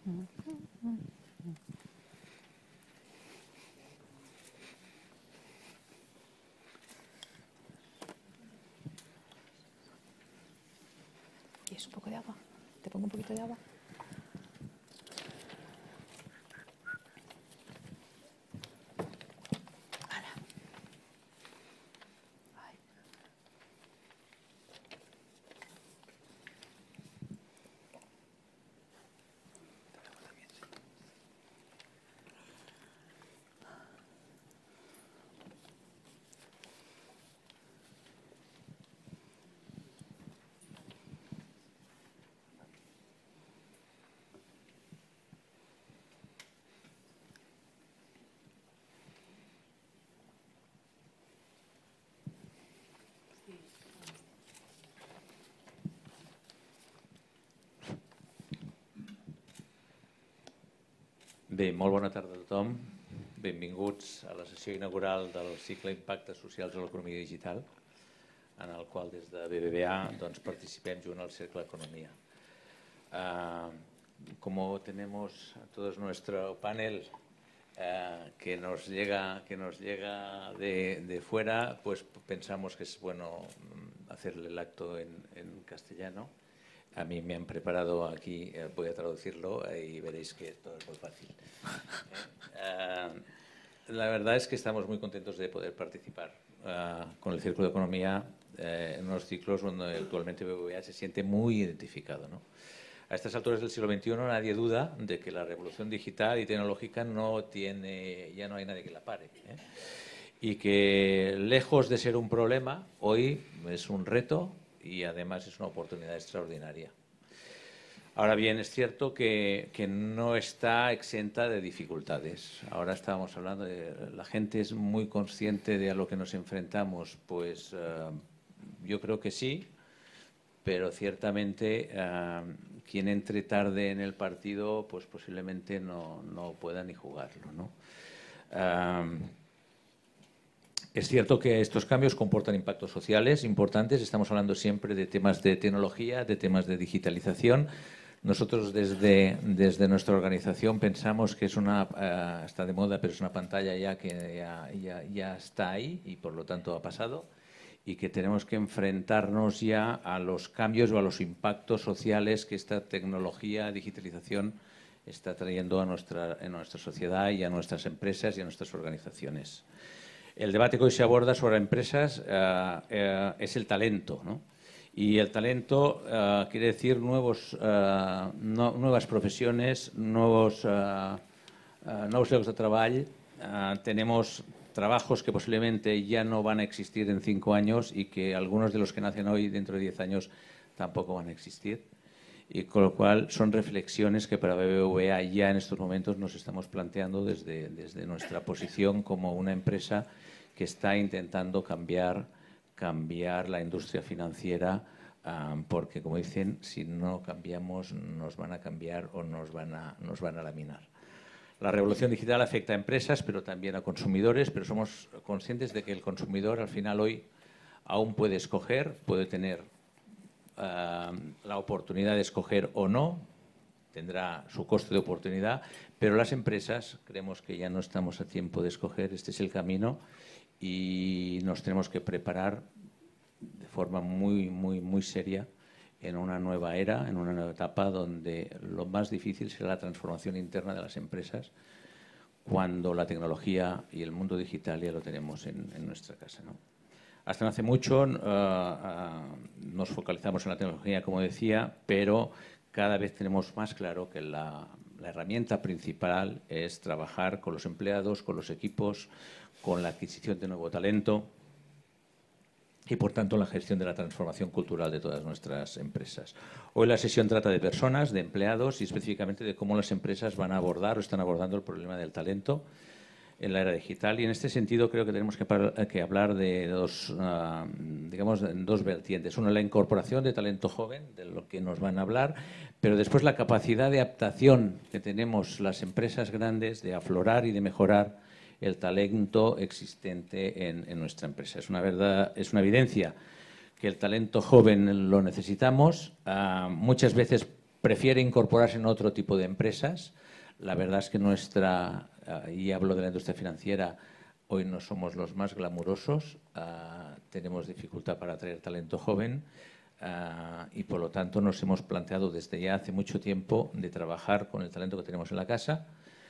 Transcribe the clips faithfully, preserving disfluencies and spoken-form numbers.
Y es un poco de agua. Te pongo un poquito de agua. Bé, molt bona tarda a tothom. Benvinguts a la sessió inaugural del cicle Impactes Socials a l'Economia Digital, en el qual des de B B V A doncs, participem junt al Cercle Economía. Uh, como tenemos a todos nuestro panel uh, que nos llega, que nos llega de, de fuera, pues pensamos que es bueno hacerle el acto en, en castellano. A mí me han preparado aquí, eh, voy a traducirlo eh, y veréis que todo es muy fácil. Eh, uh, la verdad es que estamos muy contentos de poder participar uh, con el Círculo de Economía eh, en unos ciclos donde actualmente B B V A se siente muy identificado, ¿no? A estas alturas del siglo veintiuno nadie duda de que la revolución digital y tecnológica no tiene, ya no hay nadie que la pare, ¿eh? Y que lejos de ser un problema, hoy es un reto y además es una oportunidad extraordinaria. Ahora bien, es cierto que, que no está exenta de dificultades. Ahora estábamos hablando de la gente es muy consciente de a lo que nos enfrentamos. Pues uh, yo creo que sí, pero ciertamente uh, quien entre tarde en el partido pues posiblemente no, no pueda ni jugarlo, ¿no? Uh, Es cierto que estos cambios comportan impactos sociales importantes. Estamos hablando siempre de temas de tecnología, de temas de digitalización. Nosotros desde, desde nuestra organización pensamos que es una, uh, está de moda, pero es una pantalla ya que ya, ya, ya está ahí y por lo tanto ha pasado, y que tenemos que enfrentarnos ya a los cambios o a los impactos sociales que esta tecnología, digitalización está trayendo a nuestra, a nuestra sociedad y a nuestras empresas y a nuestras organizaciones. El debate que hoy se aborda sobre empresas uh, uh, es el talento, ¿no? Y el talento uh, quiere decir nuevos, uh, no, nuevas profesiones, nuevos, uh, uh, nuevos locos de trabajo. Uh, tenemos trabajos que posiblemente ya no van a existir en cinco años y que algunos de los que nacen hoy dentro de diez años tampoco van a existir. Y con lo cual son reflexiones que para B B V A ya en estos momentos nos estamos planteando desde, desde nuestra posición como una empresa que está intentando cambiar, cambiar la industria financiera, um, porque, como dicen, si no cambiamos nos van a cambiar o nos van a, nos van a laminar. La revolución digital afecta a empresas, pero también a consumidores, pero somos conscientes de que el consumidor al final hoy aún puede escoger, puede tener Uh, la oportunidad de escoger o no, tendrá su coste de oportunidad, pero las empresas creemos que ya no estamos a tiempo de escoger, este es el camino y nos tenemos que preparar de forma muy, muy, muy seria en una nueva era, en una nueva etapa donde lo más difícil será la transformación interna de las empresas cuando la tecnología y el mundo digital ya lo tenemos en, en nuestra casa, ¿no? Hasta no hace mucho uh, uh, nos focalizamos en la tecnología, como decía, pero cada vez tenemos más claro que la, la herramienta principal es trabajar con los empleados, con los equipos, con la adquisición de nuevo talento y, por tanto, la gestión de la transformación cultural de todas nuestras empresas. Hoy la sesión trata de personas, de empleados y específicamente de cómo las empresas van a abordar o están abordando el problema del talento en la era digital, y en este sentido creo que tenemos que, que hablar de dos, uh, digamos, dos vertientes. Uno, la incorporación de talento joven, de lo que nos van a hablar, pero después la capacidad de adaptación que tenemos las empresas grandes de aflorar y de mejorar el talento existente en, en nuestra empresa. Es una verdad, es una evidencia que el talento joven lo necesitamos. Uh, muchas veces prefiere incorporarse en otro tipo de empresas. La verdad es que nuestra, y hablo de la industria financiera, hoy no somos los más glamurosos, uh, tenemos dificultad para atraer talento joven uh, y por lo tanto nos hemos planteado desde ya hace mucho tiempo de trabajar con el talento que tenemos en la casa,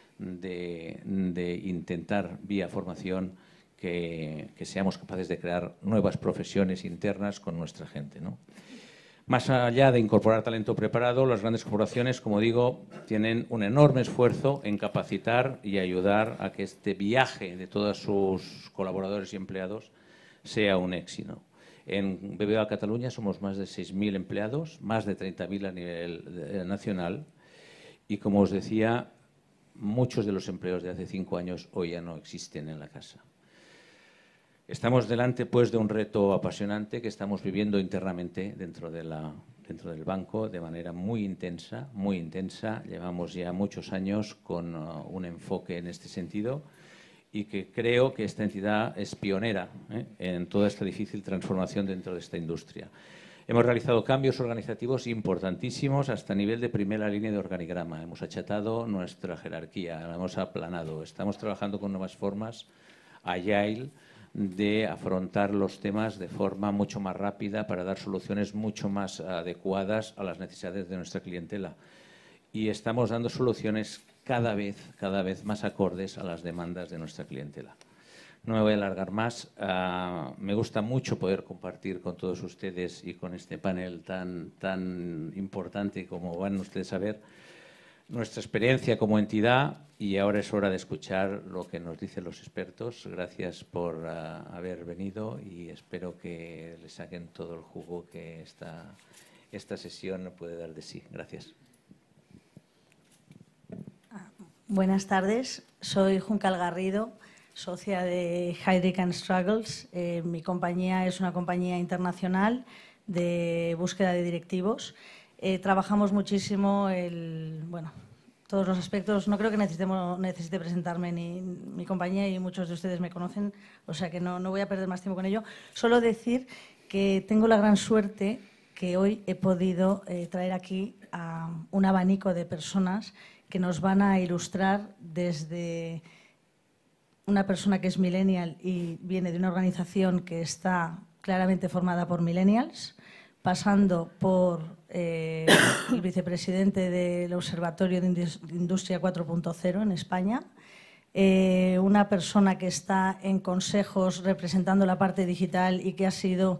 de, de intentar vía formación que, que seamos capaces de crear nuevas profesiones internas con nuestra gente, ¿no? Más allá de incorporar talento preparado, las grandes corporaciones, como digo, tienen un enorme esfuerzo en capacitar y ayudar a que este viaje de todos sus colaboradores y empleados sea un éxito. En B B V A Cataluña somos más de seis mil empleados, más de treinta mil a nivel nacional y, como os decía, muchos de los empleos de hace cinco años hoy ya no existen en la casa. Estamos delante, pues, de un reto apasionante que estamos viviendo internamente dentro, de la, dentro del banco de manera muy intensa, muy intensa. Llevamos ya muchos años con uh, un enfoque en este sentido y que creo que esta entidad es pionera ¿eh? en toda esta difícil transformación dentro de esta industria. Hemos realizado cambios organizativos importantísimos hasta nivel de primera línea de organigrama. Hemos achatado nuestra jerarquía, la hemos aplanado. Estamos trabajando con nuevas formas agile de afrontar los temas de forma mucho más rápida para dar soluciones mucho más adecuadas a las necesidades de nuestra clientela. Y estamos dando soluciones cada vez, cada vez más acordes a las demandas de nuestra clientela. No me voy a alargar más. Uh, me gusta mucho poder compartir con todos ustedes y con este panel tan, tan importante como van ustedes a ver nuestra experiencia como entidad, y ahora es hora de escuchar lo que nos dicen los expertos. Gracias por uh, haber venido y espero que le saquen todo el jugo que esta, esta sesión puede dar de sí. Gracias. Buenas tardes, soy Juncal Garrido, socia de Heidrick and Struggles. Eh, mi compañía es una compañía internacional de búsqueda de directivos. Eh, trabajamos muchísimo el, bueno, todos los aspectos. No creo que necesitemos, necesite presentarme ni mi compañía, y muchos de ustedes me conocen, o sea que no, no voy a perder más tiempo con ello. Solo decir que tengo la gran suerte que hoy he podido eh, traer aquí a un abanico de personas que nos van a ilustrar desde una persona que es millennial y viene de una organización que está claramente formada por millennials, pasando por eh, el vicepresidente del Observatorio de Industria cuatro punto cero en España, eh, una persona que está en consejos representando la parte digital y que ha sido,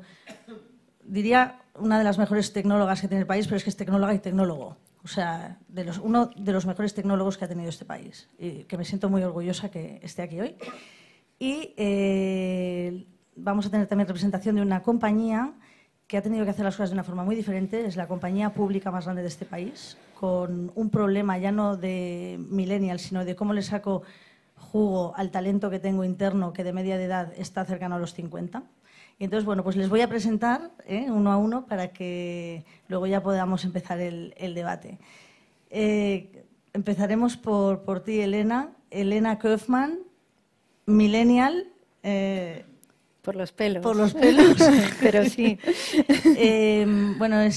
diría, una de las mejores tecnólogas que tiene el país, pero es que es tecnóloga y tecnólogo. O sea, de los, uno de los mejores tecnólogos que ha tenido este país, y que me siento muy orgullosa que esté aquí hoy. Y eh, vamos a tener también representación de una compañía que ha tenido que hacer las cosas de una forma muy diferente. Es la compañía pública más grande de este país, con un problema ya no de millennials, sino de cómo le saco jugo al talento que tengo interno, que de media de edad está cercano a los cincuenta. Y entonces, bueno, pues les voy a presentar ¿eh? uno a uno para que luego ya podamos empezar el, el debate. Eh, empezaremos por, por ti, Elena. Elena Kaufman, millennial. Eh, por los pelos. Por los pelos. Pero sí. Eh, bueno, es,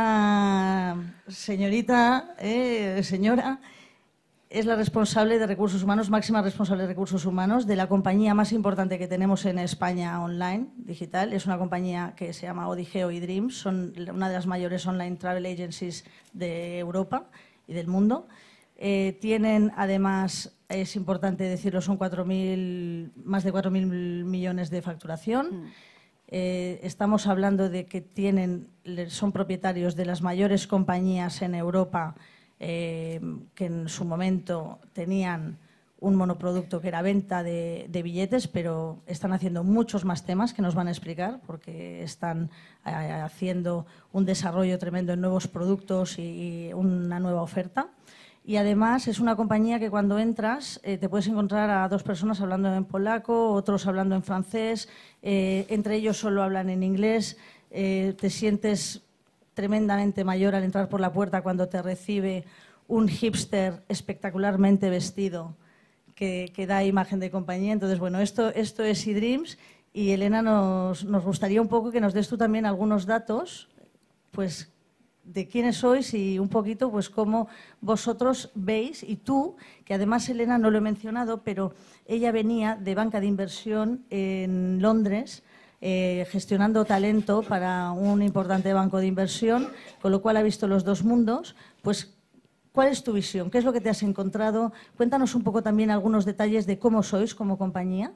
esta señorita, eh, señora, es la responsable de recursos humanos, máxima responsable de recursos humanos de la compañía más importante que tenemos en España online, digital. Es una compañía que se llama Odigeo y Dreams, son una de las mayores online travel agencies de Europa y del mundo. Eh, tienen, además, es importante decirlo, son cuatro mil, más de cuatro mil millones de facturación. Mm. Eh, estamos hablando de que tienen, son propietarios de las mayores compañías en Europa, Eh, que en su momento tenían un monoproducto que era venta de, de billetes, pero están haciendo muchos más temas que nos van a explicar, porque están eh, haciendo un desarrollo tremendo en nuevos productos y, y una nueva oferta. Y además es una compañía que cuando entras eh, te puedes encontrar a dos personas hablando en polaco, otros hablando en francés, eh, entre ellos solo hablan en inglés, eh, te sientes tremendamente mayor al entrar por la puerta cuando te recibe un hipster espectacularmente vestido que, que da imagen de compañía. Entonces, bueno, esto, esto es eDreams, y Elena, nos, nos gustaría un poco que nos des tú también algunos datos, pues, de quiénes sois y un poquito pues cómo vosotros veis, y tú, que además Elena no lo he mencionado, pero ella venía de banca de inversión en Londres, eh, gestionando talento para un importante banco de inversión, con lo cual ha visto los dos mundos. Pues, ¿cuál es tu visión? ¿Qué es lo que te has encontrado? Cuéntanos un poco también algunos detalles de cómo sois como compañía.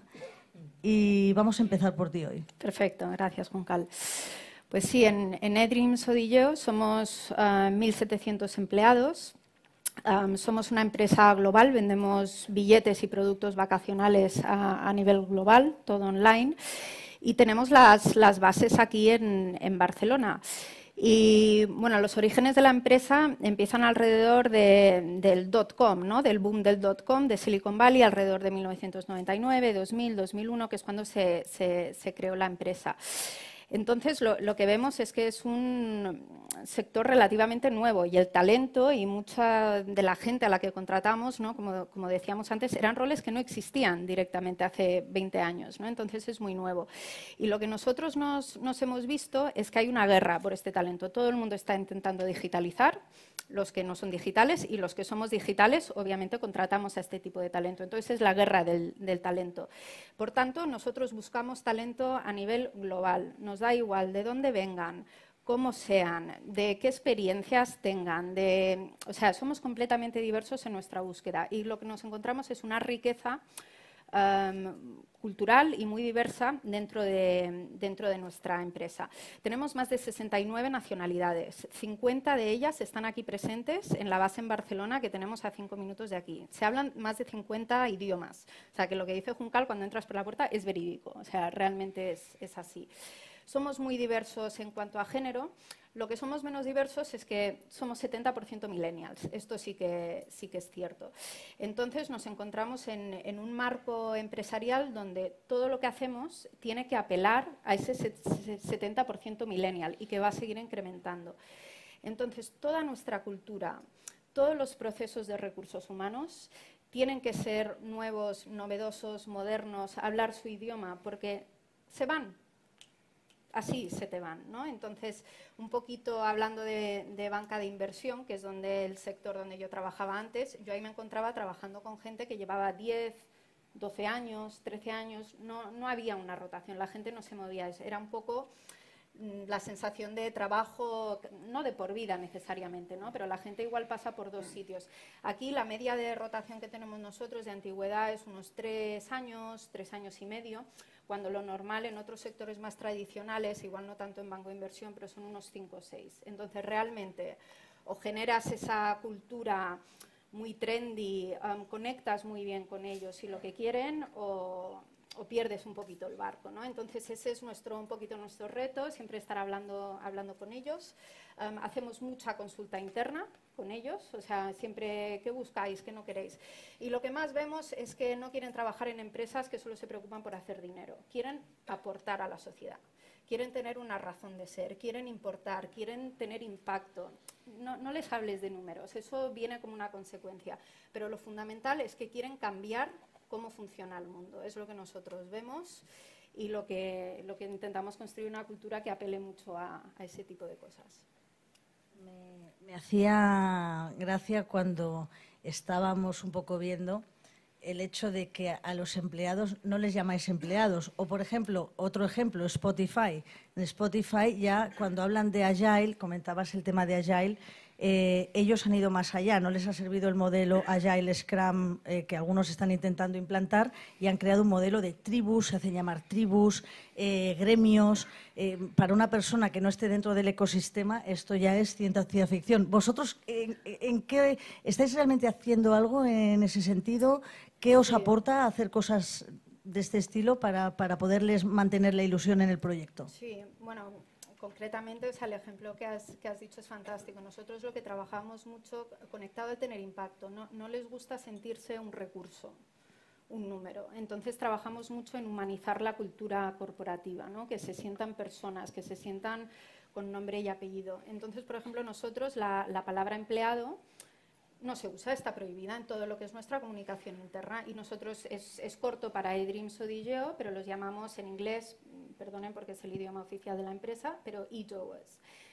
Y vamos a empezar por ti hoy. Perfecto, gracias, Juncal. Pues sí, en, en eDreams Odillo somos uh, mil setecientos empleados. Um, somos una empresa global, vendemos billetes y productos vacacionales a, a nivel global, todo online. Y tenemos las, las bases aquí en, en Barcelona. Y bueno, los orígenes de la empresa empiezan alrededor de, del dot-com, ¿no? Del boom del dot-com de Silicon Valley, alrededor de mil novecientos noventa y nueve, dos mil, dos mil uno, que es cuando se, se, se creó la empresa. Entonces, lo, lo que vemos es que es un sector relativamente nuevo y el talento y mucha de la gente a la que contratamos, ¿no? como, como decíamos antes, eran roles que no existían directamente hace veinte años, ¿no? Entonces, es muy nuevo. Y lo que nosotros nos, nos hemos visto es que hay una guerra por este talento. Todo el mundo está intentando digitalizar, los que no son digitales, y los que somos digitales, obviamente, contratamos a este tipo de talento. Entonces, es la guerra del, del talento. Por tanto, nosotros buscamos talento a nivel global. Nos da igual de dónde vengan, cómo sean, de qué experiencias tengan. De, o sea, somos completamente diversos en nuestra búsqueda y lo que nos encontramos es una riqueza Um, cultural y muy diversa dentro de, dentro de nuestra empresa. Tenemos más de sesenta y nueve nacionalidades, cincuenta de ellas están aquí presentes en la base en Barcelona que tenemos a cinco minutos de aquí. Se hablan más de cincuenta idiomas, o sea que lo que dice Juncal cuando entras por la puerta es verídico, o sea, realmente es, es así. Somos muy diversos en cuanto a género. Lo que somos menos diversos es que somos setenta por ciento millennials. Esto sí que, sí que es cierto. Entonces nos encontramos en, en un marco empresarial donde todo lo que hacemos tiene que apelar a ese setenta por ciento millennial y que va a seguir incrementando. Entonces toda nuestra cultura, todos los procesos de recursos humanos tienen que ser nuevos, novedosos, modernos, hablar su idioma, porque se van. Así se te van, ¿no? Entonces, un poquito hablando de, de banca de inversión, que es donde el sector donde yo trabajaba antes, yo ahí me encontraba trabajando con gente que llevaba diez, doce años, trece años, no, no había una rotación, la gente no se movía, era un poco la sensación de trabajo, no de por vida necesariamente, ¿no? Pero la gente igual pasa por dos sitios. Aquí la media de rotación que tenemos nosotros de antigüedad es unos tres años, tres años y medio, cuando lo normal en otros sectores más tradicionales, igual no tanto en banco de inversión, pero son unos cinco o seis. Entonces, realmente, o generas esa cultura muy trendy, um, conectas muy bien con ellos y lo que quieren, o, o pierdes un poquito el barco, ¿no? Entonces, ese es nuestro, un poquito nuestro reto, siempre estar hablando, hablando con ellos. Um, hacemos mucha consulta interna con ellos, o sea, siempre, ¿qué buscáis? ¿Qué no queréis? Y lo que más vemos es que no quieren trabajar en empresas que solo se preocupan por hacer dinero, quieren aportar a la sociedad, quieren tener una razón de ser, quieren importar, quieren tener impacto. No, no les hables de números, eso viene como una consecuencia, pero lo fundamental es que quieren cambiar cómo funciona el mundo, es lo que nosotros vemos y lo que, lo que intentamos construir una cultura que apele mucho a, a ese tipo de cosas. Me, me hacía gracia cuando estábamos un poco viendo el hecho de que a los empleados no les llamáis empleados. O, por ejemplo, otro ejemplo, Spotify. En Spotify ya cuando hablan de Agile, comentabas el tema de Agile, eh, ellos han ido más allá, no les ha servido el modelo Agile Scrum eh, que algunos están intentando implantar y han creado un modelo de tribus, se hacen llamar tribus, eh, gremios. Eh, para una persona que no esté dentro del ecosistema, esto ya es ciencia ficción. ¿Vosotros en, en qué estáis realmente haciendo algo en ese sentido? ¿Qué os aporta hacer cosas de este estilo para, para poderles mantener la ilusión en el proyecto? Sí, bueno, concretamente, o sea, el ejemplo que has, que has dicho es fantástico. Nosotros lo que trabajamos mucho conectado al tener impacto, no, no les gusta sentirse un recurso, un número. Entonces trabajamos mucho en humanizar la cultura corporativa, ¿no? Que se sientan personas, que se sientan con nombre y apellido. Entonces, por ejemplo, nosotros la, la palabra empleado no se usa, está prohibida en todo lo que es nuestra comunicación interna y nosotros es, es corto para eDreams Odillo, pero los llamamos en inglés, perdonen porque es el idioma oficial de la empresa, pero e-doers.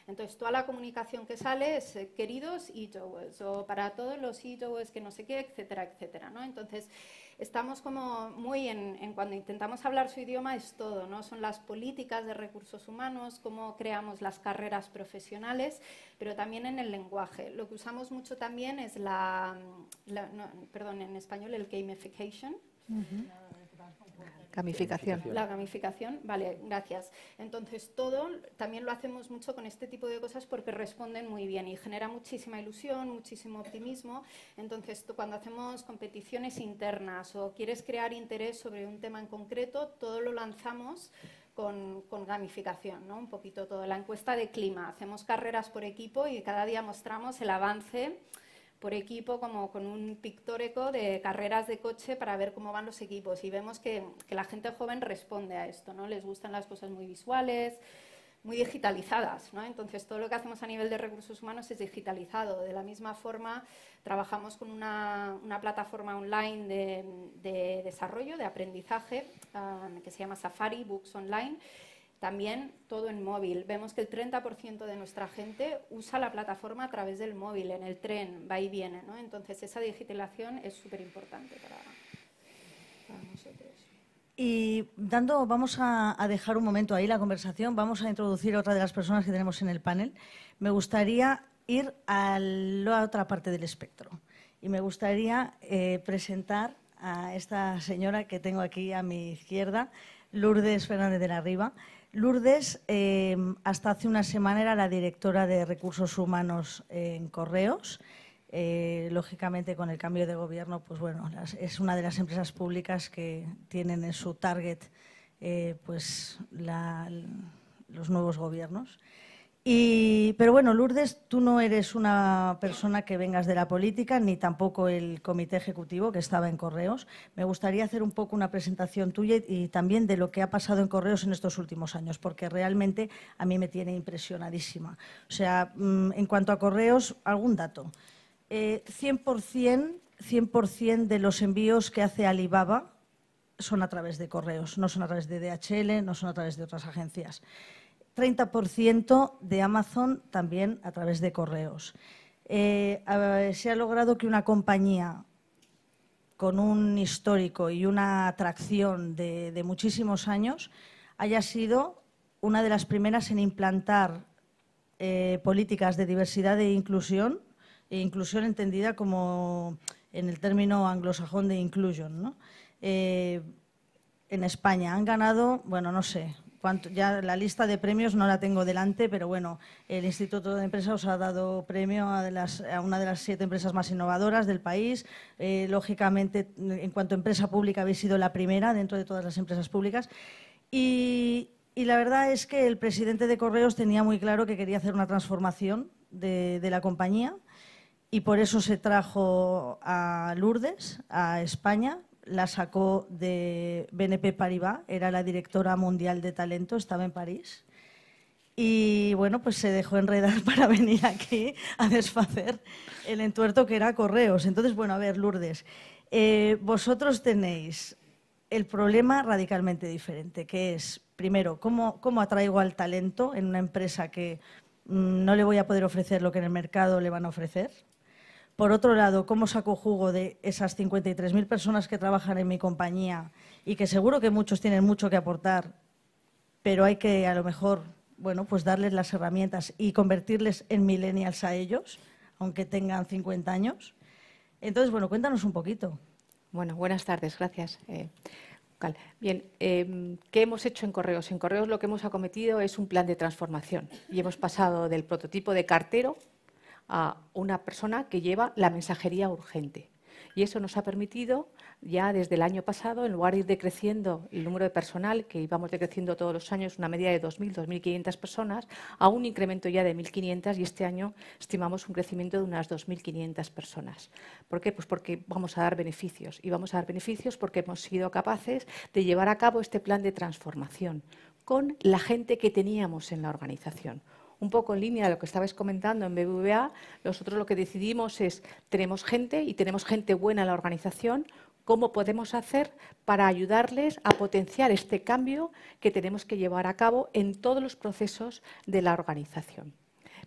Entonces, toda la comunicación que sale es eh, queridos e-towers, o para todos los e-towers que no sé qué, etcétera, etcétera, ¿no? Entonces, estamos como muy en, en cuando intentamos hablar su idioma es todo, ¿no? Son las políticas de recursos humanos, cómo creamos las carreras profesionales, pero también en el lenguaje. Lo que usamos mucho también es la, la no, perdón, en español el gamification. Uh-huh. Gamificación. La gamificación, vale, gracias. Entonces, todo también lo hacemos mucho con este tipo de cosas porque responden muy bien y genera muchísima ilusión, muchísimo optimismo. Entonces, tú, cuando hacemos competiciones internas o quieres crear interés sobre un tema en concreto, todo lo lanzamos con, con gamificación, ¿no? Un poquito todo. La encuesta de clima, hacemos carreras por equipo y cada día mostramos el avance por equipo, como con un pictórico de carreras de coche para ver cómo van los equipos. Y vemos que, que la gente joven responde a esto, ¿no? Les gustan las cosas muy visuales, muy digitalizadas, ¿no? Entonces, todo lo que hacemos a nivel de recursos humanos es digitalizado. De la misma forma, trabajamos con una, una plataforma online de, de desarrollo, de aprendizaje, um, que se llama Safari Books Online. También todo en móvil. Vemos que el treinta por ciento de nuestra gente usa la plataforma a través del móvil, en el tren, va y viene, ¿no? Entonces, esa digitalización es súper importante para, para nosotros. Y dando, vamos a, a dejar un momento ahí la conversación, vamos a introducir a otra de las personas que tenemos en el panel. Me gustaría ir a la otra parte del espectro y me gustaría eh, presentar a esta señora que tengo aquí a mi izquierda, Lourdes Fernández de la Riva. Lourdes, eh, hasta hace una semana era la directora de Recursos Humanos en Correos. Eh, lógicamente, con el cambio de gobierno, pues bueno, las, es una de las empresas públicas que tienen en su target eh, pues la, los nuevos gobiernos. Y, pero bueno, Lourdes, tú no eres una persona que vengas de la política, ni tampoco el comité ejecutivo que estaba en Correos. Me gustaría hacer un poco una presentación tuya y también de lo que ha pasado en Correos en estos últimos años, porque realmente a mí me tiene impresionadísima. O sea, en cuanto a Correos, algún dato. Eh, cien por cien, cien por cien de los envíos que hace Alibaba son a través de Correos, no son a través de D H L, no son a través de otras agencias. treinta por ciento de Amazon también a través de Correos. Eh, se ha logrado que una compañía con un histórico y una atracción de, de muchísimos años haya sido una de las primeras en implantar eh, políticas de diversidad e inclusión, e inclusión entendida como en el término anglosajón de inclusion, ¿no? Eh, en España han ganado, bueno, no sé, cuánto, ya la lista de premios no la tengo delante, pero bueno, el Instituto de Empresas os ha dado premio a, de las, a una de las siete empresas más innovadoras del país. Eh, lógicamente, en cuanto a empresa pública, habéis sido la primera dentro de todas las empresas públicas. Y, y la verdad es que el presidente de Correos tenía muy claro que quería hacer una transformación de, de la compañía y por eso se trajo a Lourdes, a España. La sacó de B N P Paribas, era la directora mundial de talento, estaba en París. Y bueno, pues se dejó enredar para venir aquí a desfacer el entuerto que era Correos. Entonces, bueno, a ver, Lourdes, eh, vosotros tenéis el problema radicalmente diferente, que es, primero, ¿cómo, cómo atraigo al talento en una empresa que mmm, no le voy a poder ofrecer lo que en el mercado le van a ofrecer? Por otro lado, ¿cómo saco jugo de esas cincuenta y tres mil personas que trabajan en mi compañía y que seguro que muchos tienen mucho que aportar, pero hay que a lo mejor, bueno, pues darles las herramientas y convertirles en millennials a ellos, aunque tengan cincuenta años? Entonces, bueno, cuéntanos un poquito. Bueno, buenas tardes, gracias. Eh, Bien, eh, ¿qué hemos hecho en Correos? En Correos lo que hemos acometido es un plan de transformación y hemos pasado del prototipo de cartero a una persona que lleva la mensajería urgente. Y eso nos ha permitido, ya desde el año pasado, en lugar de ir decreciendo el número de personal, que íbamos decreciendo todos los años, una media de dos mil, dos mil quinientas personas, a un incremento ya de mil quinientas y este año estimamos un crecimiento de unas dos mil quinientas personas. ¿Por qué? Pues porque vamos a dar beneficios. Y vamos a dar beneficios porque hemos sido capaces de llevar a cabo este plan de transformación con la gente que teníamos en la organización. Un poco en línea de lo que estabais comentando en B B V A, nosotros lo que decidimos es, tenemos gente y tenemos gente buena en la organización, ¿cómo podemos hacer para ayudarles a potenciar este cambio que tenemos que llevar a cabo en todos los procesos de la organización?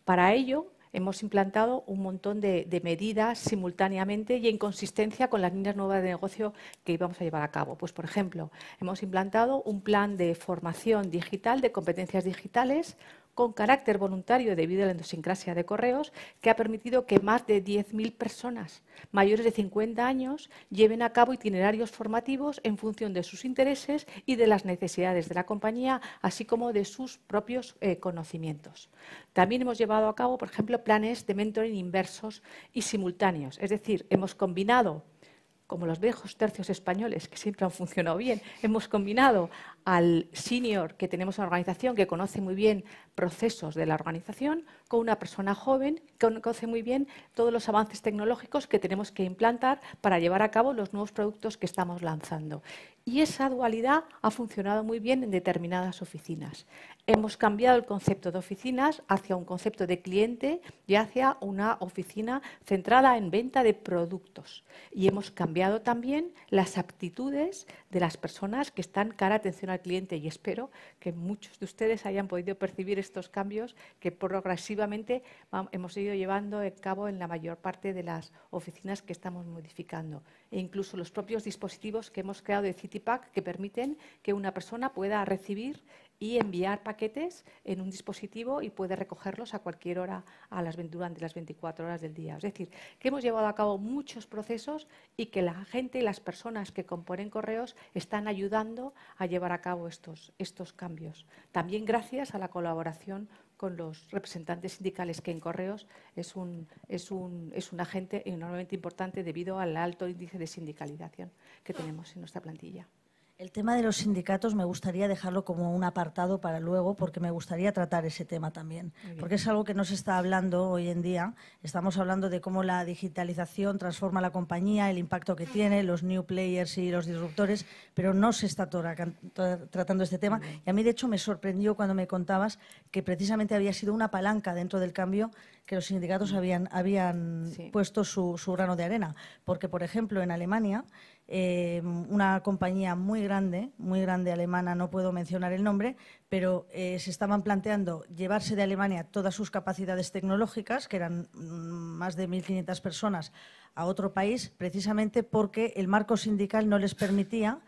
Para ello, hemos implantado un montón de, de medidas simultáneamente y en consistencia con las líneas nuevas de negocio que íbamos a llevar a cabo. Pues, por ejemplo, hemos implantado un plan de formación digital, de competencias digitales, con carácter voluntario debido a la idiosincrasia de Correos, que ha permitido que más de diez mil personas mayores de cincuenta años lleven a cabo itinerarios formativos en función de sus intereses y de las necesidades de la compañía, así como de sus propios eh, conocimientos. También hemos llevado a cabo, por ejemplo, planes de mentoring inversos y simultáneos, es decir, hemos combinado, como los viejos tercios españoles, que siempre han funcionado bien, hemos combinado al senior que tenemos en la organización, que conoce muy bien procesos de la organización, con una persona joven que conoce muy bien todos los avances tecnológicos que tenemos que implantar para llevar a cabo los nuevos productos que estamos lanzando. Y esa dualidad ha funcionado muy bien en determinadas oficinas. Hemos cambiado el concepto de oficinas hacia un concepto de cliente y hacia una oficina centrada en venta de productos. Y hemos cambiado también las aptitudes de las personas que están cara a atención al cliente, y espero que muchos de ustedes hayan podido percibir estos cambios que progresivamente hemos ido llevando a cabo en la mayor parte de las oficinas que estamos modificando. E incluso los propios dispositivos que hemos creado de CityPack, que permiten que una persona pueda recibir y enviar paquetes en un dispositivo y puede recogerlos a cualquier hora a las, durante las veinticuatro horas del día. Es decir, que hemos llevado a cabo muchos procesos y que la gente y las personas que componen Correos están ayudando a llevar a cabo estos, estos cambios. También gracias a la colaboración con los representantes sindicales, que en Correos es un, es un, es un agente enormemente importante debido al alto índice de sindicalización que tenemos en nuestra plantilla. El tema de los sindicatos me gustaría dejarlo como un apartado para luego, porque me gustaría tratar ese tema también, porque es algo que no se está hablando hoy en día. Estamos hablando de cómo la digitalización transforma la compañía, el impacto que tiene, los new players y los disruptores, pero no se está tratando este tema. Y a mí, de hecho, me sorprendió cuando me contabas que precisamente había sido una palanca dentro del cambio que los sindicatos habían, habían sí. puesto su, su grano de arena. Porque, por ejemplo, en Alemania, Eh, una compañía muy grande, muy grande alemana, no puedo mencionar el nombre, pero eh, se estaban planteando llevarse de Alemania todas sus capacidades tecnológicas, que eran más de mil quinientas personas, a otro país, precisamente porque el marco sindical no les permitía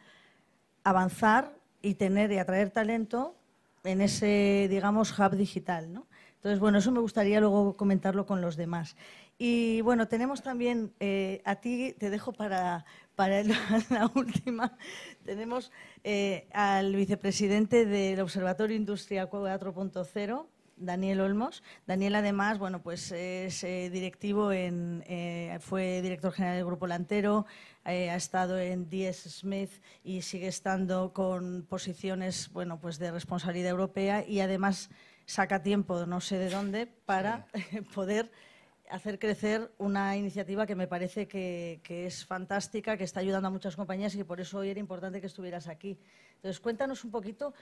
avanzar y tener y atraer talento en ese, digamos, hub digital, ¿no? Entonces, bueno, eso me gustaría luego comentarlo con los demás. Y bueno, tenemos también, eh, a ti te dejo para, para la, la última, tenemos eh, al vicepresidente del Observatorio Industrial cuatro punto cero, Daniel Olmos. Daniel, además, bueno, pues es eh, directivo en, eh, fue director general del Grupo Lantero, eh, ha estado en D S Smith y sigue estando con posiciones, bueno, pues de responsabilidad europea, y además saca tiempo, no sé de dónde, para sí. poder hacer crecer una iniciativa que me parece que, que es fantástica, que está ayudando a muchas compañías y que por eso hoy era importante que estuvieras aquí. Entonces, cuéntanos un poquito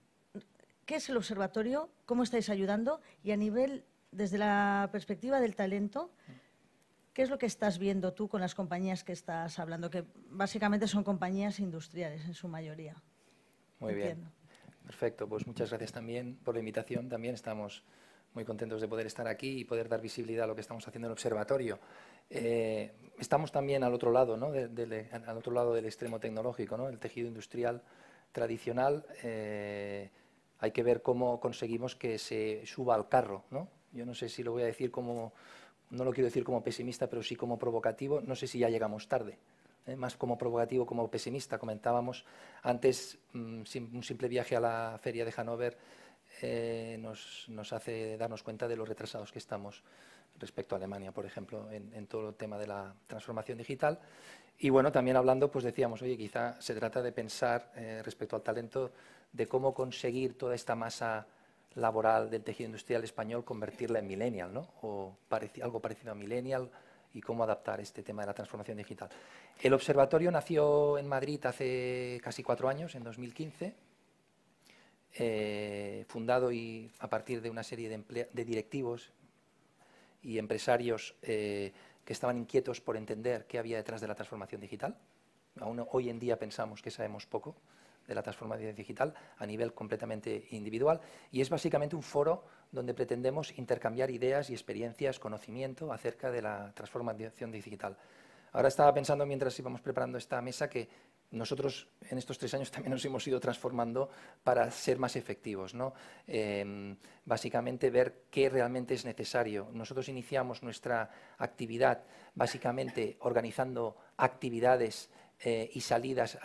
qué es el observatorio, cómo estáis ayudando y a nivel, desde la perspectiva del talento, ¿qué es lo que estás viendo tú con las compañías que estás hablando? Que básicamente son compañías industriales en su mayoría. Muy Entiendo. bien. Perfecto, pues muchas gracias también por la invitación. También estamos muy contentos de poder estar aquí y poder dar visibilidad a lo que estamos haciendo en el observatorio. Eh, estamos también al otro lado, ¿no? de, de, al otro lado del extremo tecnológico, ¿no? El tejido industrial tradicional. Eh, hay que ver cómo conseguimos que se suba al carro, ¿no? Yo no sé si lo voy a decir como, no lo quiero decir como pesimista, pero sí como provocativo. No sé si ya llegamos tarde. Eh, más como provocativo, como pesimista. Comentábamos antes, mmm, un simple viaje a la feria de Hannover eh, nos, nos hace darnos cuenta de los retrasados que estamos respecto a Alemania, por ejemplo, en, en todo el tema de la transformación digital. Y bueno, también hablando, pues decíamos, oye, quizá se trata de pensar eh, respecto al talento, de cómo conseguir toda esta masa laboral del tejido industrial español, convertirla en millennial, ¿no? O pareci- algo parecido a millennial, y cómo adaptar este tema de la transformación digital. El observatorio nació en Madrid hace casi cuatro años, en dos mil quince, eh, fundado y a partir de una serie de, emplea- de directivos y empresarios eh, que estaban inquietos por entender qué había detrás de la transformación digital. Aún hoy en día pensamos que sabemos poco de la transformación digital a nivel completamente individual, y es básicamente un foro donde pretendemos intercambiar ideas y experiencias, conocimiento acerca de la transformación digital. Ahora estaba pensando, mientras íbamos preparando esta mesa, que nosotros en estos tres años también nos hemos ido transformando para ser más efectivos, ¿no? Eh, básicamente ver qué realmente es necesario. Nosotros iniciamos nuestra actividad básicamente organizando actividades eh, y salidas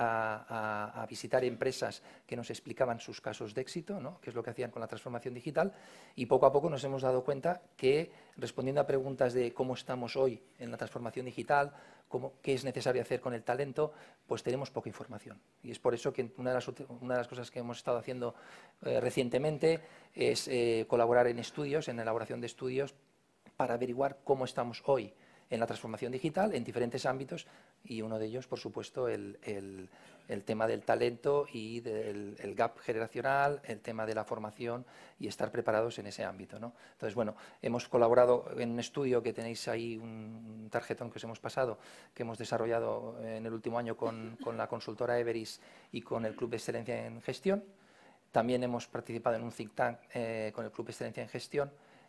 a, a, a visitar empresas que nos explicaban sus casos de éxito, ¿no? Qué es lo que hacían con la transformación digital, y poco a poco nos hemos dado cuenta que, respondiendo a preguntas de cómo estamos hoy en la transformación digital, cómo, qué es necesario hacer con el talento, pues tenemos poca información. Y es por eso que una de las, una de las cosas que hemos estado haciendo eh, recientemente es eh, colaborar en estudios, en elaboración de estudios, para averiguar cómo estamos hoy en la transformación digital en diferentes ámbitos, y uno de ellos, por supuesto, el, el, el tema del talento y del el gap generacional, el tema de la formación y estar preparados en ese ámbito, ¿no? Entonces, bueno, hemos colaborado en un estudio que tenéis ahí, un tarjetón que os hemos pasado, que hemos desarrollado en el último año con, con la consultora Everis y con el Club de Excelencia en Gestión. También hemos participado en un think tank eh, con el Club de Excelencia en Gestión,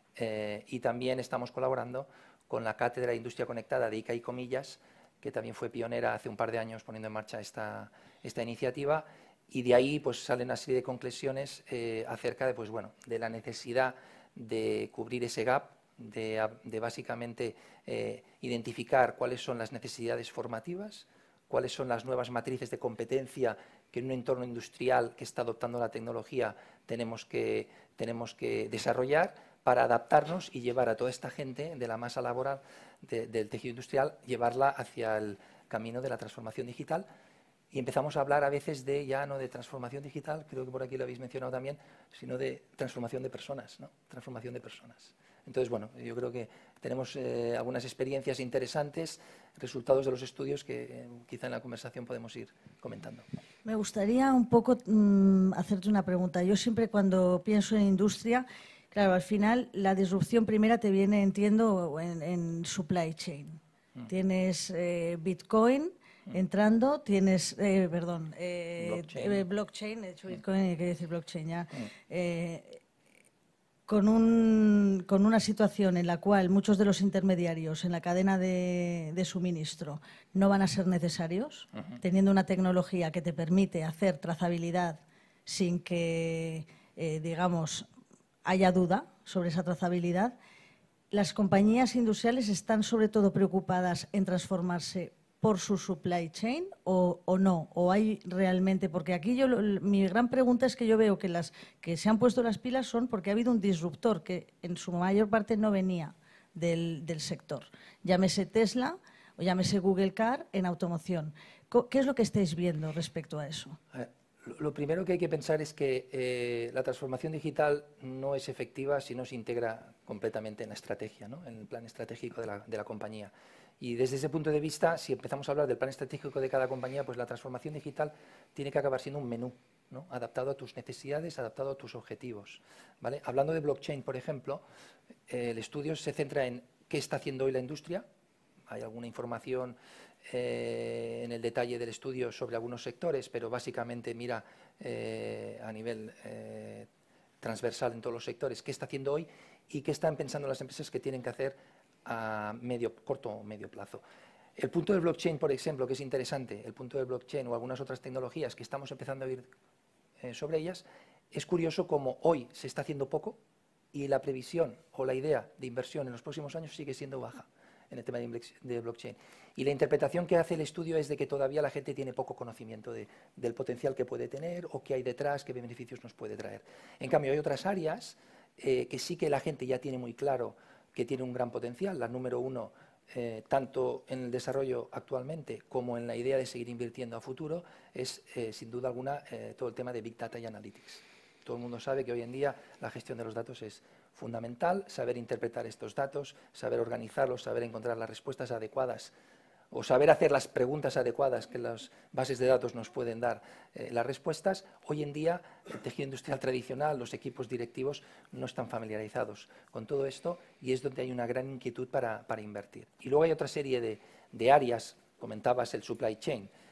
eh, y también estamos colaborando con la Cátedra de Industria Conectada de ICA y Comillas, que también fue pionera hace un par de años poniendo en marcha esta, esta iniciativa, y de ahí pues salen una serie de conclusiones eh, acerca de, pues, bueno, de la necesidad de cubrir ese gap, de, de básicamente eh, identificar cuáles son las necesidades formativas, cuáles son las nuevas matrices de competencia que en un entorno industrial que está adoptando la tecnología tenemos que, tenemos que desarrollar, para adaptarnos y llevar a toda esta gente de la masa laboral de, del tejido industrial, llevarla hacia el camino de la transformación digital. Y empezamos a hablar a veces de, ya no de transformación digital, creo que por aquí lo habéis mencionado también, sino de transformación de personas, ¿no? Transformación de personas. Entonces, bueno, yo creo que tenemos eh, algunas experiencias interesantes, resultados de los estudios que eh, quizá en la conversación podemos ir comentando. Me gustaría un poco mmm, hacerte una pregunta. Yo siempre cuando pienso en industria, claro, al final la disrupción primera te viene, entiendo, en, en supply chain. Mm. Tienes eh, Bitcoin mm. entrando, tienes, eh, perdón, eh, blockchain, eh, blockchain, de hecho Bitcoin, hay que decir blockchain ya, mm. eh, con, un, con una situación en la cual muchos de los intermediarios en la cadena de, de suministro no van a ser necesarios, uh-huh. teniendo una tecnología que te permite hacer trazabilidad sin que, eh, digamos, haya duda sobre esa trazabilidad. ¿Las compañías industriales están sobre todo preocupadas en transformarse por su supply chain o, o no? ¿O hay realmente? Porque aquí yo, mi gran pregunta es que yo veo que las que se han puesto las pilas son porque ha habido un disruptor que en su mayor parte no venía del, del sector. Llámese Tesla o llámese Google Car en automoción. ¿Qué es lo que estáis viendo respecto a eso? Lo primero que hay que pensar es que eh, la transformación digital no es efectiva si no se integra completamente en la estrategia, ¿no? En el plan estratégico de la, de la compañía. Y desde ese punto de vista, si empezamos a hablar del plan estratégico de cada compañía, pues la transformación digital tiene que acabar siendo un menú, ¿no? Adaptado a tus necesidades, adaptado a tus objetivos, ¿vale? Hablando de blockchain, por ejemplo, eh, el estudio se centra en qué está haciendo hoy la industria. Hay alguna información eh, en el detalle del estudio sobre algunos sectores, pero básicamente mira eh, a nivel eh, transversal en todos los sectores qué está haciendo hoy y qué están pensando las empresas que tienen que hacer a medio, corto o medio plazo. El punto del blockchain, por ejemplo, que es interesante, el punto del blockchain o algunas otras tecnologías que estamos empezando a oír eh, sobre ellas, es curioso como hoy se está haciendo poco y la previsión o la idea de inversión en los próximos años sigue siendo baja en el tema de blockchain. Y la interpretación que hace el estudio es de que todavía la gente tiene poco conocimiento de, del potencial que puede tener o qué hay detrás, qué beneficios nos puede traer. En cambio, hay otras áreas eh, que sí que la gente ya tiene muy claro que tiene un gran potencial. La número uno, eh, tanto en el desarrollo actualmente como en la idea de seguir invirtiendo a futuro, es eh, sin duda alguna eh, todo el tema de Big Data y Analytics. Todo el mundo sabe que hoy en día la gestión de los datos es fundamental, saber interpretar estos datos, saber organizarlos, saber encontrar las respuestas adecuadas o saber hacer las preguntas adecuadas que las bases de datos nos pueden dar eh, las respuestas. Hoy en día el tejido industrial tradicional, los equipos directivos no están familiarizados con todo esto y es donde hay una gran inquietud para, para invertir. Y luego hay otra serie de, de áreas, comentabas el supply chain.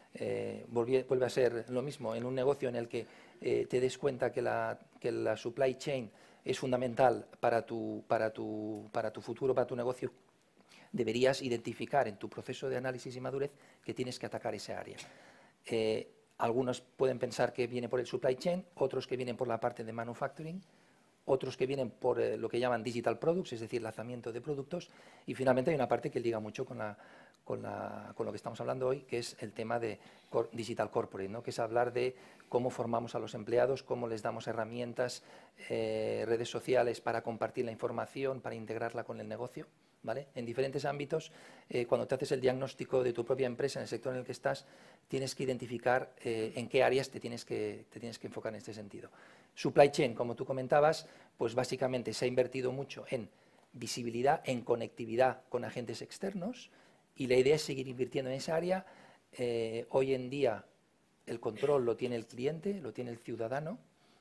eh, vuelve a ser lo mismo en un negocio en el que eh, te des cuenta que la, que la supply chain es fundamental para tu, para, tu, para tu futuro, para tu negocio, deberías identificar en tu proceso de análisis y madurez que tienes que atacar esa área. Eh, algunos pueden pensar que viene por el supply chain, otros que vienen por la parte de manufacturing, otros que vienen por eh, lo que llaman digital products, es decir, lanzamiento de productos, y finalmente hay una parte que liga mucho con, la, con, la, con lo que estamos hablando hoy, que es el tema de digital corporate, ¿no? Que es hablar de cómo formamos a los empleados, cómo les damos herramientas, eh, redes sociales para compartir la información, para integrarla con el negocio, ¿vale? En diferentes ámbitos, eh, cuando te haces el diagnóstico de tu propia empresa, en el sector en el que estás, tienes que identificar eh, en qué áreas te tienes, que, te tienes que enfocar en este sentido. Supply chain, como tú comentabas, pues básicamente se ha invertido mucho en visibilidad, en conectividad con agentes externos, y la idea es seguir invirtiendo en esa área. Eh, hoy en día el control lo tiene el cliente, lo tiene el ciudadano.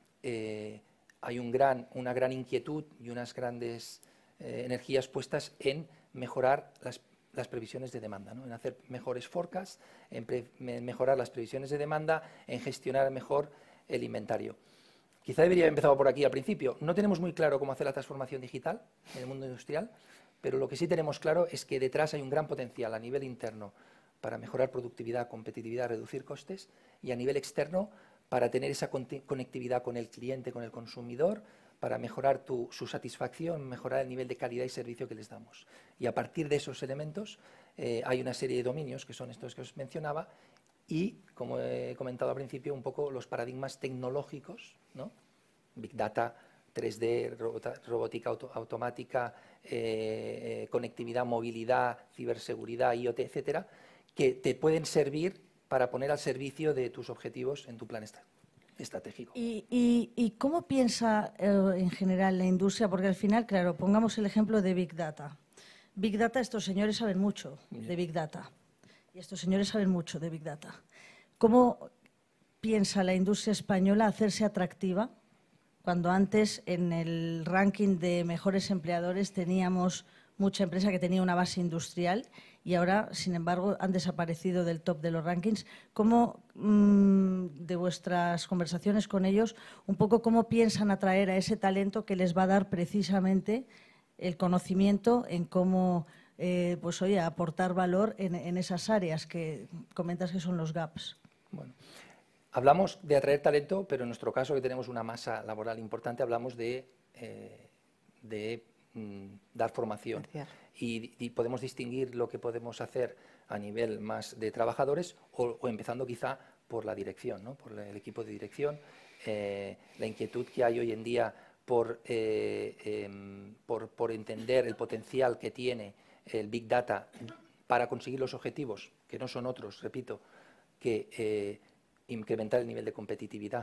Eh, hay un gran, una gran inquietud y unas grandes eh, energías puestas en mejorar las, las previsiones de demanda, ¿no? En hacer mejores forecasts, en, pre, en mejorar las previsiones de demanda, en gestionar mejor el inventario. Quizá debería haber empezado por aquí al principio. No tenemos muy claro cómo hacer la transformación digital en el mundo industrial, pero lo que sí tenemos claro es que detrás hay un gran potencial a nivel interno para mejorar productividad, competitividad, reducir costes, y a nivel externo para tener esa conectividad con el cliente, con el consumidor, para mejorar tu, su satisfacción, mejorar el nivel de calidad y servicio que les damos. Y a partir de esos elementos eh, hay una serie de dominios, que son estos que os mencionaba, y, como he comentado al principio, un poco los paradigmas tecnológicos, ¿no? Big Data, tres D, robótica auto, automática, eh, eh, conectividad, movilidad, ciberseguridad, I o T, etcétera, que te pueden servir para poner al servicio de tus objetivos en tu plan estratégico. ¿Y, y, y cómo piensa eh, en general la industria? Porque al final, claro, pongamos el ejemplo de Big Data. Big Data, estos señores saben mucho de Big Data. Y estos señores saben mucho de Big Data. ¿Cómo piensa la industria española hacerse atractiva cuando antes en el ranking de mejores empleadores teníamos mucha empresa que tenía una base industrial y ahora, sin embargo, han desaparecido del top de los rankings? ¿Cómo, mmm, de vuestras conversaciones con ellos, un poco cómo piensan atraer a ese talento que les va a dar precisamente el conocimiento en cómo, eh, pues oye, aportar valor en, en esas áreas que comentas que son los gaps? Bueno, hablamos de atraer talento, pero en nuestro caso, que tenemos una masa laboral importante, hablamos de, eh, de mm, dar formación. Y, y podemos distinguir lo que podemos hacer a nivel más de trabajadores o, o empezando quizá por la dirección, ¿no? Por el equipo de dirección, eh, la inquietud que hay hoy en día por, eh, eh, por, por entender el potencial que tiene el Big Data para conseguir los objetivos, que no son otros, repito, que eh, incrementar el nivel de competitividad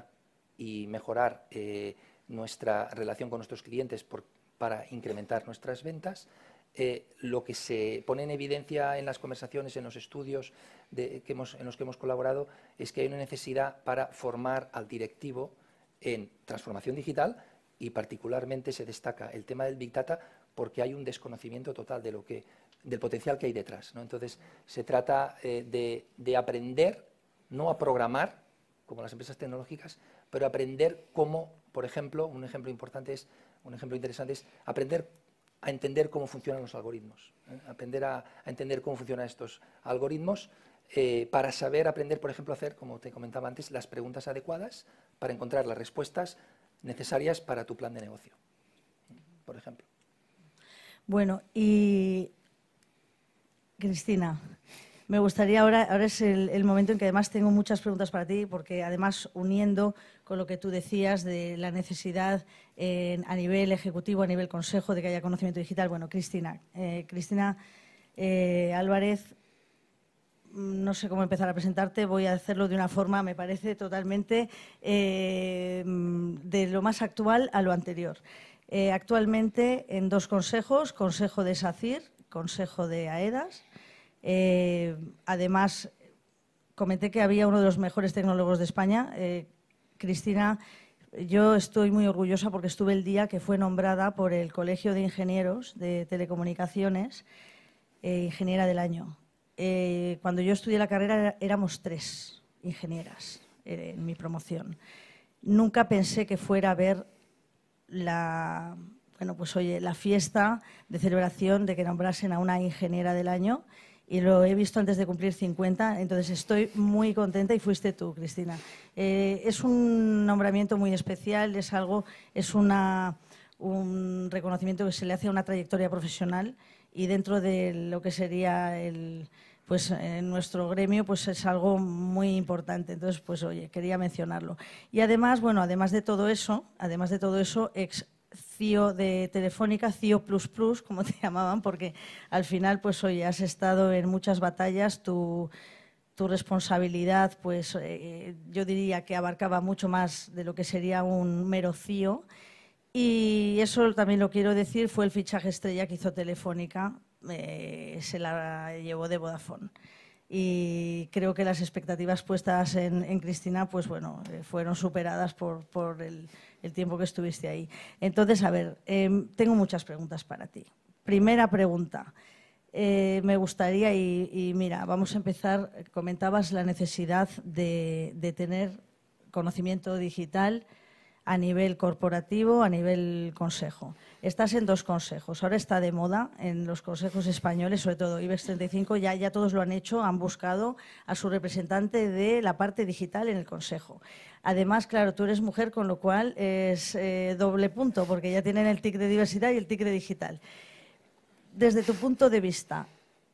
y mejorar eh, nuestra relación con nuestros clientes por, para incrementar nuestras ventas. Eh, lo que se pone en evidencia en las conversaciones, en los estudios de, que hemos, en los que hemos colaborado, es que hay una necesidad para formar al directivo en transformación digital, y particularmente se destaca el tema del Big Data porque hay un desconocimiento total de lo que, del potencial que hay detrás, ¿no? Entonces, se trata eh, de, de aprender, no a programar, como las empresas tecnológicas, pero aprender cómo, por ejemplo, un ejemplo importante es, un ejemplo interesante es aprender a entender cómo funcionan los algoritmos, ¿eh? Aprender a, a entender cómo funcionan estos algoritmos eh, para saber aprender, por ejemplo, a hacer, como te comentaba antes, las preguntas adecuadas para encontrar las respuestas necesarias para tu plan de negocio, por ejemplo. Bueno, y Cristina, me gustaría ahora, ahora es el, el momento en que además tengo muchas preguntas para ti, porque además uniendo con lo que tú decías de la necesidad eh, a nivel ejecutivo, a nivel consejo, de que haya conocimiento digital. Bueno, Cristina, eh, Cristina eh, Álvarez, no sé cómo empezar a presentarte, voy a hacerlo de una forma, me parece, totalmente eh, de lo más actual a lo anterior. Eh, actualmente en dos consejos, Consejo de SACIR, Consejo de AEDAS. Eh, además, comenté que había uno de los mejores tecnólogos de España. Eh, Cristina, yo estoy muy orgullosa porque estuve el día que fue nombrada por el Colegio de Ingenieros de Telecomunicaciones eh, Ingeniera del Año. eh, cuando yo estudié la carrera éramos tres ingenieras eh, en mi promoción. Nunca pensé que fuera a ver la, bueno, pues, oye, la fiesta de celebración de que nombrasen a una ingeniera del año, y lo he visto antes de cumplir cincuenta, entonces estoy muy contenta y fuiste tú, Cristina. Eh, es un nombramiento muy especial, es algo, es una, un reconocimiento que se le hace a una trayectoria profesional, y dentro de lo que sería el, pues en nuestro gremio, pues es algo muy importante. Entonces, pues oye, quería mencionarlo. Y además, bueno, además de todo eso, además de todo eso, ex C I O de Telefónica, C I O plus plus, como te llamaban, porque al final, pues oye, has estado en muchas batallas, tu, tu responsabilidad, pues eh, yo diría que abarcaba mucho más de lo que sería un mero C I O. Y eso también lo quiero decir, fue el fichaje estrella que hizo Telefónica, eh, se la llevó de Vodafone. Y creo que las expectativas puestas en, en Cristina, pues bueno, eh, fueron superadas por, por el, el tiempo que estuviste ahí. Entonces, a ver, eh, tengo muchas preguntas para ti. Primera pregunta, eh, me gustaría, y, y mira, vamos a empezar, comentabas la necesidad de, de tener conocimiento digital a nivel corporativo, a nivel consejo. Estás en dos consejos. Ahora está de moda en los consejos españoles, sobre todo IBEX treinta y cinco, ya, ya todos lo han hecho, han buscado a su representante de la parte digital en el consejo. Además, claro, tú eres mujer, con lo cual es eh, doble punto, porque ya tienen el tic de diversidad y el tic de digital. Desde tu punto de vista,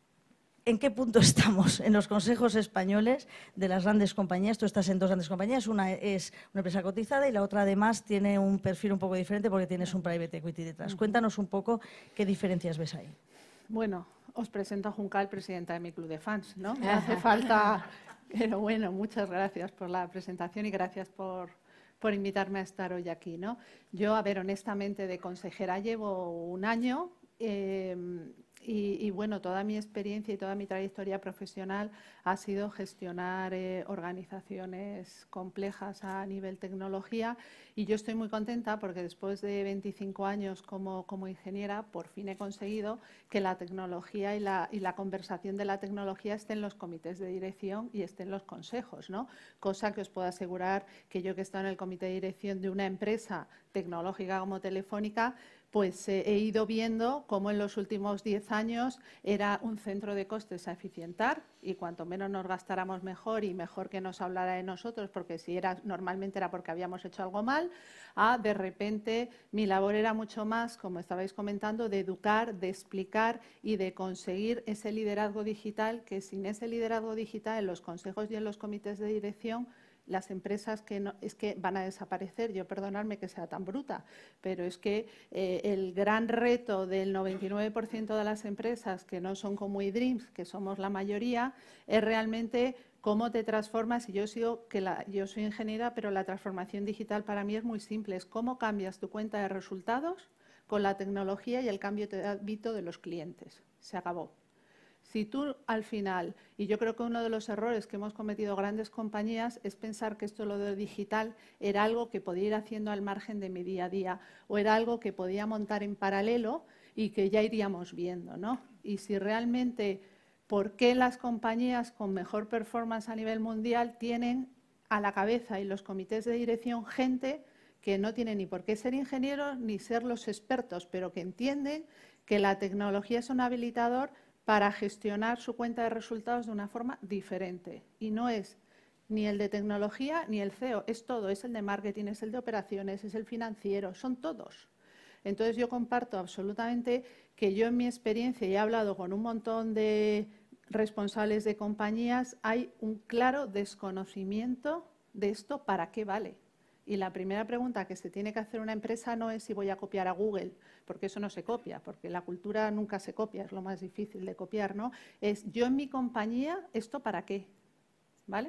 ¿en qué punto estamos en los consejos españoles de las grandes compañías? Tú estás en dos grandes compañías, una es una empresa cotizada y la otra además tiene un perfil un poco diferente porque tienes un private equity detrás. Cuéntanos un poco qué diferencias ves ahí. Bueno, os presento a Juncal, presidenta de mi club de fans, ¿no? Me hace falta, pero bueno, muchas gracias por la presentación y gracias por, por invitarme a estar hoy aquí, ¿no? Yo, a ver, honestamente, de consejera llevo un año. Eh, Y, y bueno, toda mi experiencia y toda mi trayectoria profesional ha sido gestionar eh, organizaciones complejas a nivel tecnología, y yo estoy muy contenta porque después de veinticinco años como, como ingeniera, por fin he conseguido que la tecnología y la, y la conversación de la tecnología esté en los comités de dirección y esté en los consejos, ¿no? Cosa que os puedo asegurar que yo, que he estado en el comité de dirección de una empresa tecnológica como Telefónica, pues eh, he ido viendo cómo en los últimos diez años era un centro de costes a eficientar, y cuanto menos nos gastáramos mejor, y mejor que nos hablara de nosotros, porque si era normalmente era porque habíamos hecho algo mal, a de repente mi labor era mucho más, como estabais comentando, de educar, de explicar y de conseguir ese liderazgo digital, que sin ese liderazgo digital en los consejos y en los comités de dirección, las empresas que no, es que van a desaparecer. Yo, perdonadme que sea tan bruta, pero es que eh, el gran reto del noventa y nueve por ciento de las empresas que no son como eDreams, que somos la mayoría, es realmente cómo te transformas. Y yo, sigo que la, yo soy ingeniera, pero la transformación digital para mí es muy simple. Es cómo cambias tu cuenta de resultados con la tecnología y el cambio de hábito de los clientes. Se acabó. Si tú al final, y yo creo que uno de los errores que hemos cometido grandes compañías es pensar que esto, lo de digital, era algo que podía ir haciendo al margen de mi día a día, o era algo que podía montar en paralelo y que ya iríamos viendo, ¿no? Y si realmente, ¿por qué las compañías con mejor performance a nivel mundial tienen a la cabeza y los comités de dirección gente que no tiene ni por qué ser ingenieros ni ser los expertos, pero que entienden que la tecnología es un habilitador para gestionar su cuenta de resultados de una forma diferente? Y no es ni el de tecnología ni el C E O, es todo, es el de marketing, es el de operaciones, es el financiero, son todos. Entonces yo comparto absolutamente que yo, en mi experiencia, y he hablado con un montón de responsables de compañías, hay un claro desconocimiento de esto, para qué vale. Y la primera pregunta que se tiene que hacer una empresa no es si voy a copiar a Google, porque eso no se copia, porque la cultura nunca se copia, es lo más difícil de copiar, ¿no? Es, yo en mi compañía, ¿esto para qué? ¿Vale?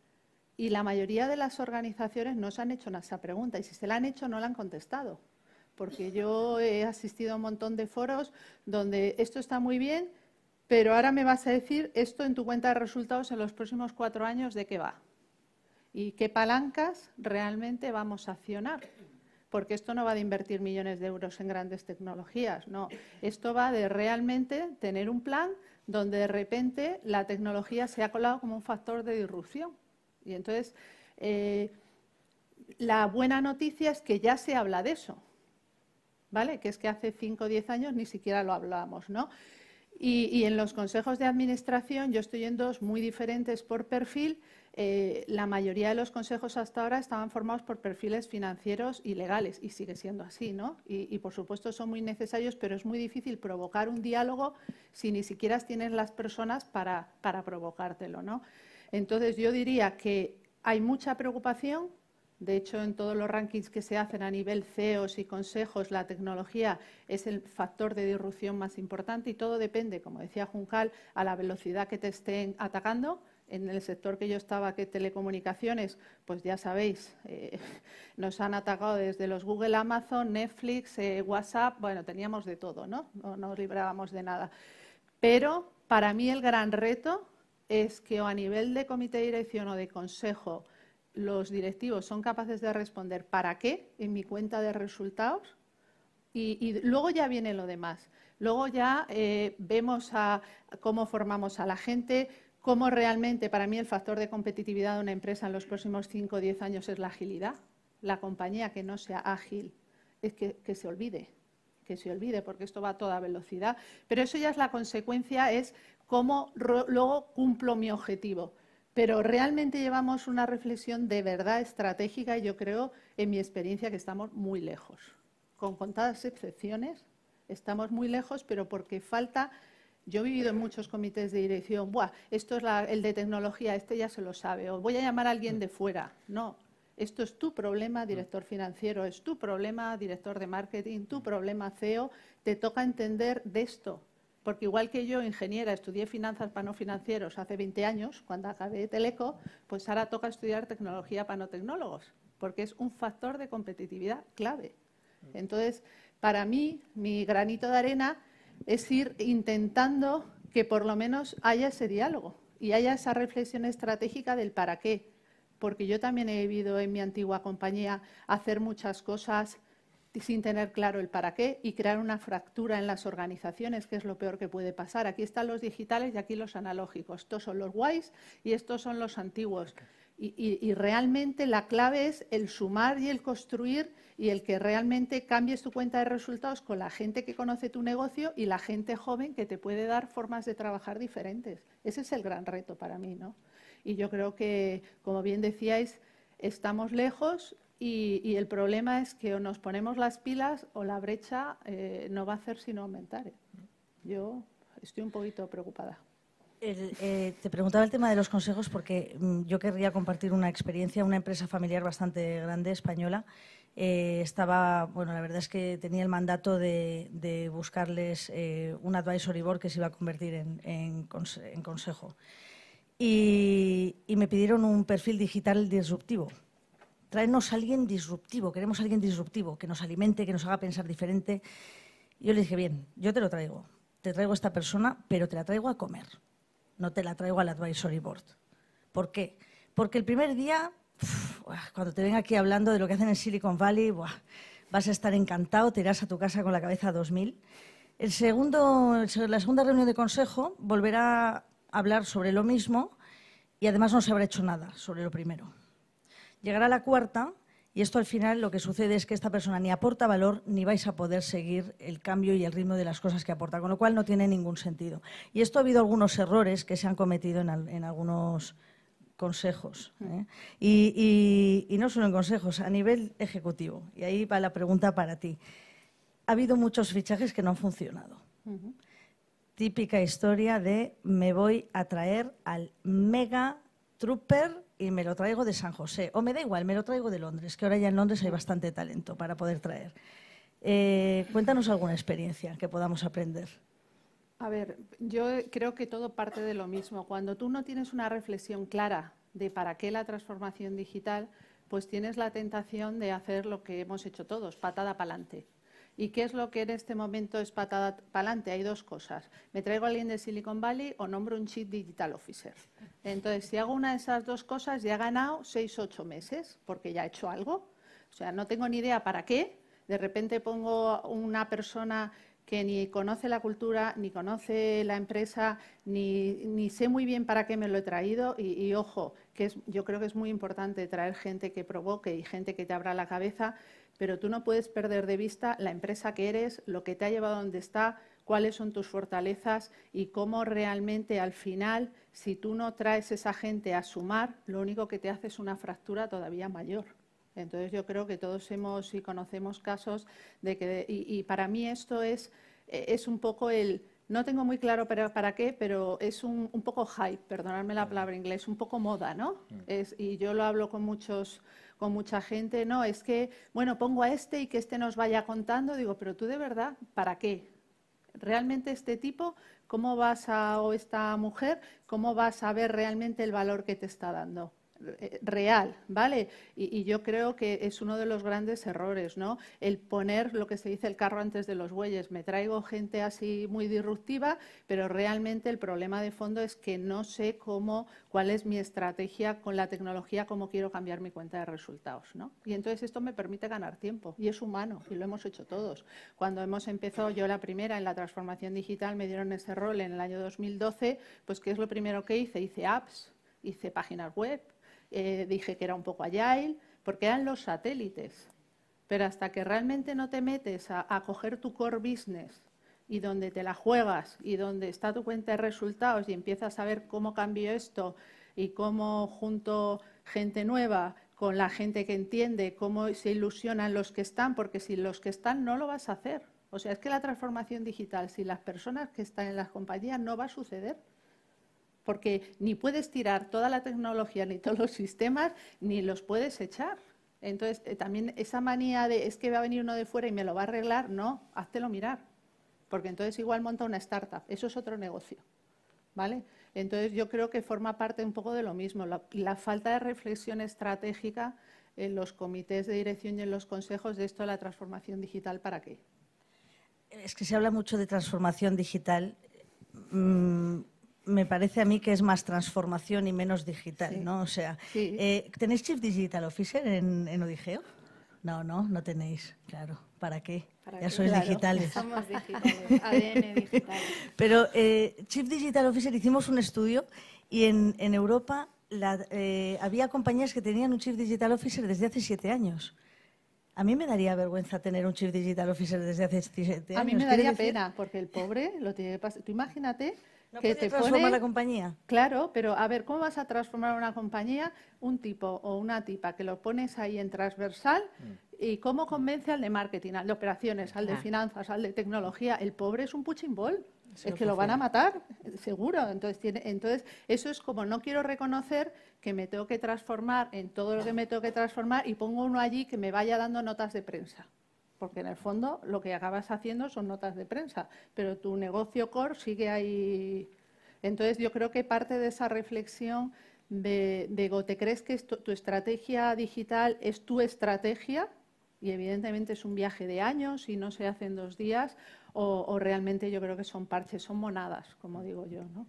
Y la mayoría de las organizaciones no se han hecho esa pregunta, y si se la han hecho no la han contestado. Porque yo he asistido a un montón de foros donde esto está muy bien, pero ahora me vas a decir esto en tu cuenta de resultados en los próximos cuatro años, ¿de qué va? ¿Y qué palancas realmente vamos a accionar? Porque esto no va de invertir millones de euros en grandes tecnologías, no. Esto va de realmente tener un plan donde de repente la tecnología se ha colado como un factor de disrupción. Y entonces, eh, la buena noticia es que ya se habla de eso, ¿vale? Que es que hace cinco o diez años ni siquiera lo hablábamos, ¿no? Y, y en los consejos de administración, yo estoy en dos muy diferentes por perfil. Eh, la mayoría de los consejos hasta ahora estaban formados por perfiles financieros y legales, y sigue siendo así, ¿no? Y, y por supuesto son muy necesarios, pero es muy difícil provocar un diálogo si ni siquiera tienes las personas para, para provocártelo, ¿no? Entonces yo diría que hay mucha preocupación. De hecho, en todos los rankings que se hacen a nivel C E Os y consejos, la tecnología es el factor de disrupción más importante y todo depende, como decía Juncal, a la velocidad que te estén atacando. En el sector que yo estaba, que telecomunicaciones, pues ya sabéis, eh, nos han atacado desde los Google, Amazon, Netflix, eh, WhatsApp, bueno, teníamos de todo, ¿no? No nos librábamos de nada. Pero para mí el gran reto es que o a nivel de comité de dirección o de consejo, los directivos son capaces de responder ¿para qué? En mi cuenta de resultados y, y luego ya viene lo demás. Luego ya eh, vemos a, a cómo formamos a la gente, cómo realmente para mí el factor de competitividad de una empresa en los próximos cinco o diez años es la agilidad. La compañía que no sea ágil es que, que se olvide, que se olvide porque esto va a toda velocidad. Pero eso ya es la consecuencia, es cómo luego cumplo mi objetivo. Pero realmente llevamos una reflexión de verdad estratégica y yo creo, en mi experiencia, que estamos muy lejos. Con contadas excepciones, estamos muy lejos, pero porque falta... Yo he vivido en muchos comités de dirección, Buah, esto es la, el de tecnología, este ya se lo sabe, o voy a llamar a alguien de fuera. No, esto es tu problema, director financiero, es tu problema, director de marketing, tu problema, C E O, te toca entender de esto. Porque igual que yo, ingeniera, estudié finanzas para no financieros hace veinte años, cuando acabé Teleco, pues ahora toca estudiar tecnología para no tecnólogos, porque es un factor de competitividad clave. Entonces, para mí, mi granito de arena es ir intentando que por lo menos haya ese diálogo y haya esa reflexión estratégica del para qué. Porque yo también he vivido en mi antigua compañía hacer muchas cosas sin tener claro el para qué y crear una fractura en las organizaciones, que es lo peor que puede pasar. Aquí están los digitales y aquí los analógicos. Estos son los guays y estos son los antiguos. Y, y, y realmente la clave es el sumar y el construir y el que realmente cambies tu cuenta de resultados con la gente que conoce tu negocio y la gente joven que te puede dar formas de trabajar diferentes. Ese es el gran reto para mí, ¿no? Y yo creo que, como bien decíais, estamos lejos. Y, y el problema es que o nos ponemos las pilas o la brecha eh, no va a hacer sino aumentar. Yo estoy un poquito preocupada. El, eh, te preguntaba el tema de los consejos porque mm, yo querría compartir una experiencia. Una empresa familiar bastante grande, española, eh, estaba, bueno, la verdad es que tenía el mandato de, de buscarles eh, un advisory board que se iba a convertir en, en, conse en consejo. Y, y me pidieron un perfil digital disruptivo. Traernos a alguien disruptivo, queremos a alguien disruptivo, que nos alimente, que nos haga pensar diferente. Y yo le dije, bien, yo te lo traigo, te traigo a esta persona, pero te la traigo a comer, no te la traigo al advisory board. ¿Por qué? Porque el primer día, uf, cuando te venga aquí hablando de lo que hacen en Silicon Valley, buah, vas a estar encantado, te irás a tu casa con la cabeza a dos mil. El segundo, la segunda reunión de consejo volverá a hablar sobre lo mismo y además no se habrá hecho nada sobre lo primero. Llegará la cuarta y esto al final lo que sucede es que esta persona ni aporta valor ni vais a poder seguir el cambio y el ritmo de las cosas que aporta, con lo cual no tiene ningún sentido. Y esto ha habido algunos errores que se han cometido en, en algunos consejos. ¿eh? Y, y, y no solo en consejos, a nivel ejecutivo. Y ahí va la pregunta para ti. Ha habido muchos fichajes que no han funcionado. Uh-huh. Típica historia de me voy a traer al mega trooper y me lo traigo de San José. O me da igual, me lo traigo de Londres, que ahora ya en Londres hay bastante talento para poder traer. Eh, cuéntanos alguna experiencia que podamos aprender. A ver, yo creo que todo parte de lo mismo. Cuando tú no tienes una reflexión clara de para qué la transformación digital, pues tienes la tentación de hacer lo que hemos hecho todos, patada para adelante. ¿Y qué es lo que en este momento es patada para adelante? Hay dos cosas. Me traigo a alguien de Silicon Valley o nombro un Chief Digital Officer. Entonces, si hago una de esas dos cosas, ya he ganado seis, ocho meses, porque ya he hecho algo. O sea, no tengo ni idea para qué. De repente pongo una persona que ni conoce la cultura, ni conoce la empresa, ni, ni sé muy bien para qué me lo he traído y, y ojo, que es, yo creo que es muy importante traer gente que provoque y gente que te abra la cabeza, pero tú no puedes perder de vista la empresa que eres, lo que te ha llevado a donde está, cuáles son tus fortalezas y cómo realmente al final, si tú no traes esa gente a sumar, lo único que te hace es una fractura todavía mayor. Entonces yo creo que todos hemos y conocemos casos de que, y, y para mí esto es, es un poco el, no tengo muy claro para, para qué, pero es un, un poco hype, perdonadme la palabra inglés, un poco moda, ¿no? Es, y yo lo hablo con muchos, con mucha gente, no, es que, bueno, pongo a este y que este nos vaya contando, digo, pero tú de verdad, ¿para qué? Realmente este tipo, ¿cómo vas a, o esta mujer, cómo vas a ver realmente el valor que te está dando? Real, ¿vale? Y, y yo creo que es uno de los grandes errores, ¿no? El poner lo que se dice el carro antes de los bueyes. Me traigo gente así muy disruptiva, pero realmente el problema de fondo es que no sé cómo, cuál es mi estrategia con la tecnología, cómo quiero cambiar mi cuenta de resultados, ¿no? Y entonces esto me permite ganar tiempo y es humano y lo hemos hecho todos. Cuando hemos empezado, yo la primera en la transformación digital, me dieron ese rol en el año dos mil doce, pues ¿qué es lo primero que hice? Hice apps, hice páginas web. Eh, dije que era un poco agile, porque eran los satélites. Pero hasta que realmente no te metes a, a coger tu core business y donde te la juegas y donde está tu cuenta de resultados y empiezas a ver cómo cambio esto y cómo junto gente nueva con la gente que entiende, cómo se ilusionan los que están, porque sin los que están no lo vas a hacer. O sea, es que la transformación digital, sin las personas que están en las compañías, no va a suceder. Porque ni puedes tirar toda la tecnología ni todos los sistemas, ni los puedes echar. Entonces, eh, también esa manía de es que va a venir uno de fuera y me lo va a arreglar, no, háztelo mirar. Porque entonces igual monta una startup, eso es otro negocio, ¿vale? Entonces yo creo que forma parte un poco de lo mismo, la, la falta de reflexión estratégica en los comités de dirección y en los consejos de esto de la transformación digital, ¿para qué? Es que se habla mucho de transformación digital. Mm, me parece a mí que es más transformación y menos digital, sí. ¿no? O sea, sí. eh, ¿tenéis Chief Digital Officer en, en Odigeo? No, no, no tenéis, claro. ¿Para qué? ¿Para ya qué? sois claro, digitales. Somos digitales, A D N digitales. Pero eh, Chief Digital Officer, hicimos un estudio y en, en Europa la, eh, había compañías que tenían un Chief Digital Officer desde hace siete años. A mí me daría vergüenza tener un Chief Digital Officer desde hace siete años. A mí me daría pena, porque el pobre lo tiene que pasar. Tú imagínate... ¿No que te transformar pone... la compañía? Claro, pero a ver, ¿cómo vas a transformar una compañía? Un tipo o una tipa que lo pones ahí en transversal mm. y cómo convence al de marketing, al de operaciones, al de ah. finanzas, al de tecnología. El pobre es un punching ball, sí, es que lo van a matar, seguro. Entonces, tiene, entonces, eso es como no quiero reconocer que me tengo que transformar en todo lo que me tengo que transformar y pongo uno allí que me vaya dando notas de prensa. Porque en el fondo lo que acabas haciendo son notas de prensa, pero tu negocio core sigue ahí. Entonces yo creo que parte de esa reflexión de, de ¿te crees que esto, tu estrategia digital es tu estrategia? Y evidentemente es un viaje de años y no se hace en dos días, o, o realmente yo creo que son parches, son monadas, como digo yo, ¿no?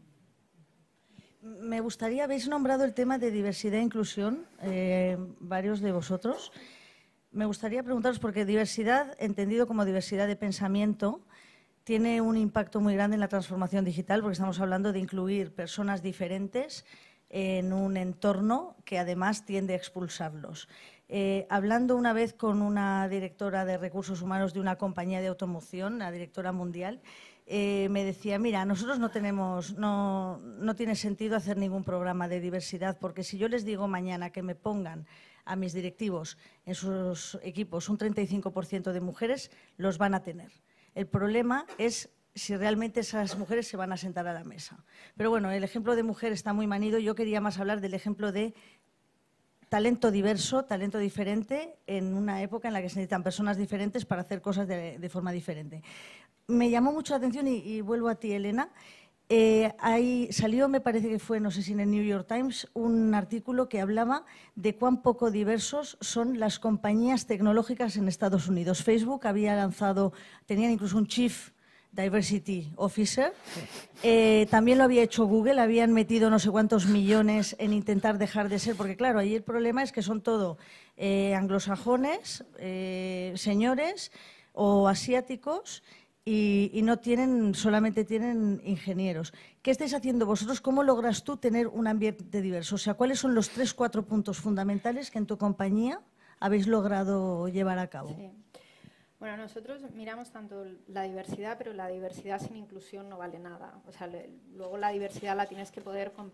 Me gustaría, habéis nombrado el tema de diversidad e inclusión, eh, varios de vosotros. Me gustaría preguntaros, porque diversidad, entendido como diversidad de pensamiento, tiene un impacto muy grande en la transformación digital, porque estamos hablando de incluir personas diferentes en un entorno que además tiende a expulsarlos. Eh, hablando una vez con una directora de recursos humanos de una compañía de automoción, la directora mundial, eh, me decía, mira, nosotros no tenemos, no, no tiene sentido hacer ningún programa de diversidad, porque si yo les digo mañana que me pongan a mis directivos en sus equipos un treinta y cinco por ciento de mujeres, los van a tener. El problema es si realmente esas mujeres se van a sentar a la mesa. Pero bueno, el ejemplo de mujer está muy manido. Yo quería más hablar del ejemplo de talento diverso, talento diferente, en una época en la que se necesitan personas diferentes para hacer cosas de, de forma diferente. Me llamó mucho la atención, y, y vuelvo a ti, Elena. Eh, ahí salió, me parece que fue, no sé si en el New York Times, un artículo que hablaba de cuán poco diversos son las compañías tecnológicas en Estados Unidos. Facebook había lanzado, tenían incluso un Chief Diversity Officer. Eh, también lo había hecho Google, habían metido no sé cuántos millones en intentar dejar de ser, porque claro, ahí el problema es que son todo eh, anglosajones, eh, señores o asiáticos. y, y no tienen, solamente tienen ingenieros. ¿Qué estáis haciendo vosotros? ¿Cómo logras tú tener un ambiente diverso? O sea, ¿cuáles son los tres, cuatro puntos fundamentales que en tu compañía habéis logrado llevar a cabo? Sí. Bueno, nosotros miramos tanto la diversidad, pero la diversidad sin inclusión no vale nada. O sea, le, luego la diversidad la tienes que poder com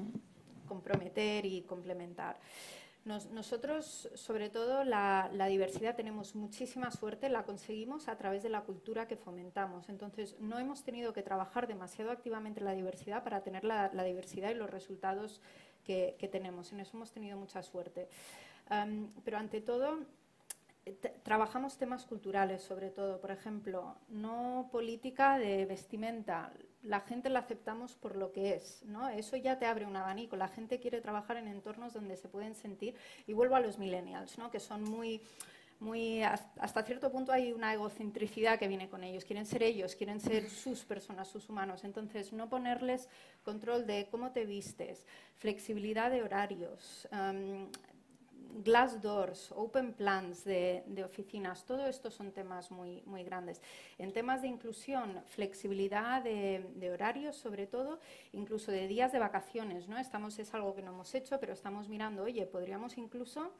comprometer y complementar. Nos, nosotros, sobre todo, la, la diversidad tenemos muchísima suerte, la conseguimos a través de la cultura que fomentamos. Entonces, no hemos tenido que trabajar demasiado activamente la diversidad para tener la, la diversidad y los resultados que, que tenemos. En eso hemos tenido mucha suerte. Um, pero, ante todo, trabajamos temas culturales, sobre todo. Por ejemplo, no política de vestimenta. La gente la aceptamos por lo que es, ¿no? Eso ya te abre un abanico. La gente quiere trabajar en entornos donde se pueden sentir. Y vuelvo a los millennials, ¿no? Que son muy, muy... Hasta cierto punto hay una egocentricidad que viene con ellos. Quieren ser ellos, quieren ser sus personas, sus humanos. Entonces, no ponerles control de cómo te vistes, flexibilidad de horarios, um, glass doors, open plans de, de oficinas, todo esto son temas muy, muy grandes. En temas de inclusión, flexibilidad de, de horarios, sobre todo, incluso de días de vacaciones, ¿no? Estamos, es algo que no hemos hecho, pero estamos mirando, oye, podríamos incluso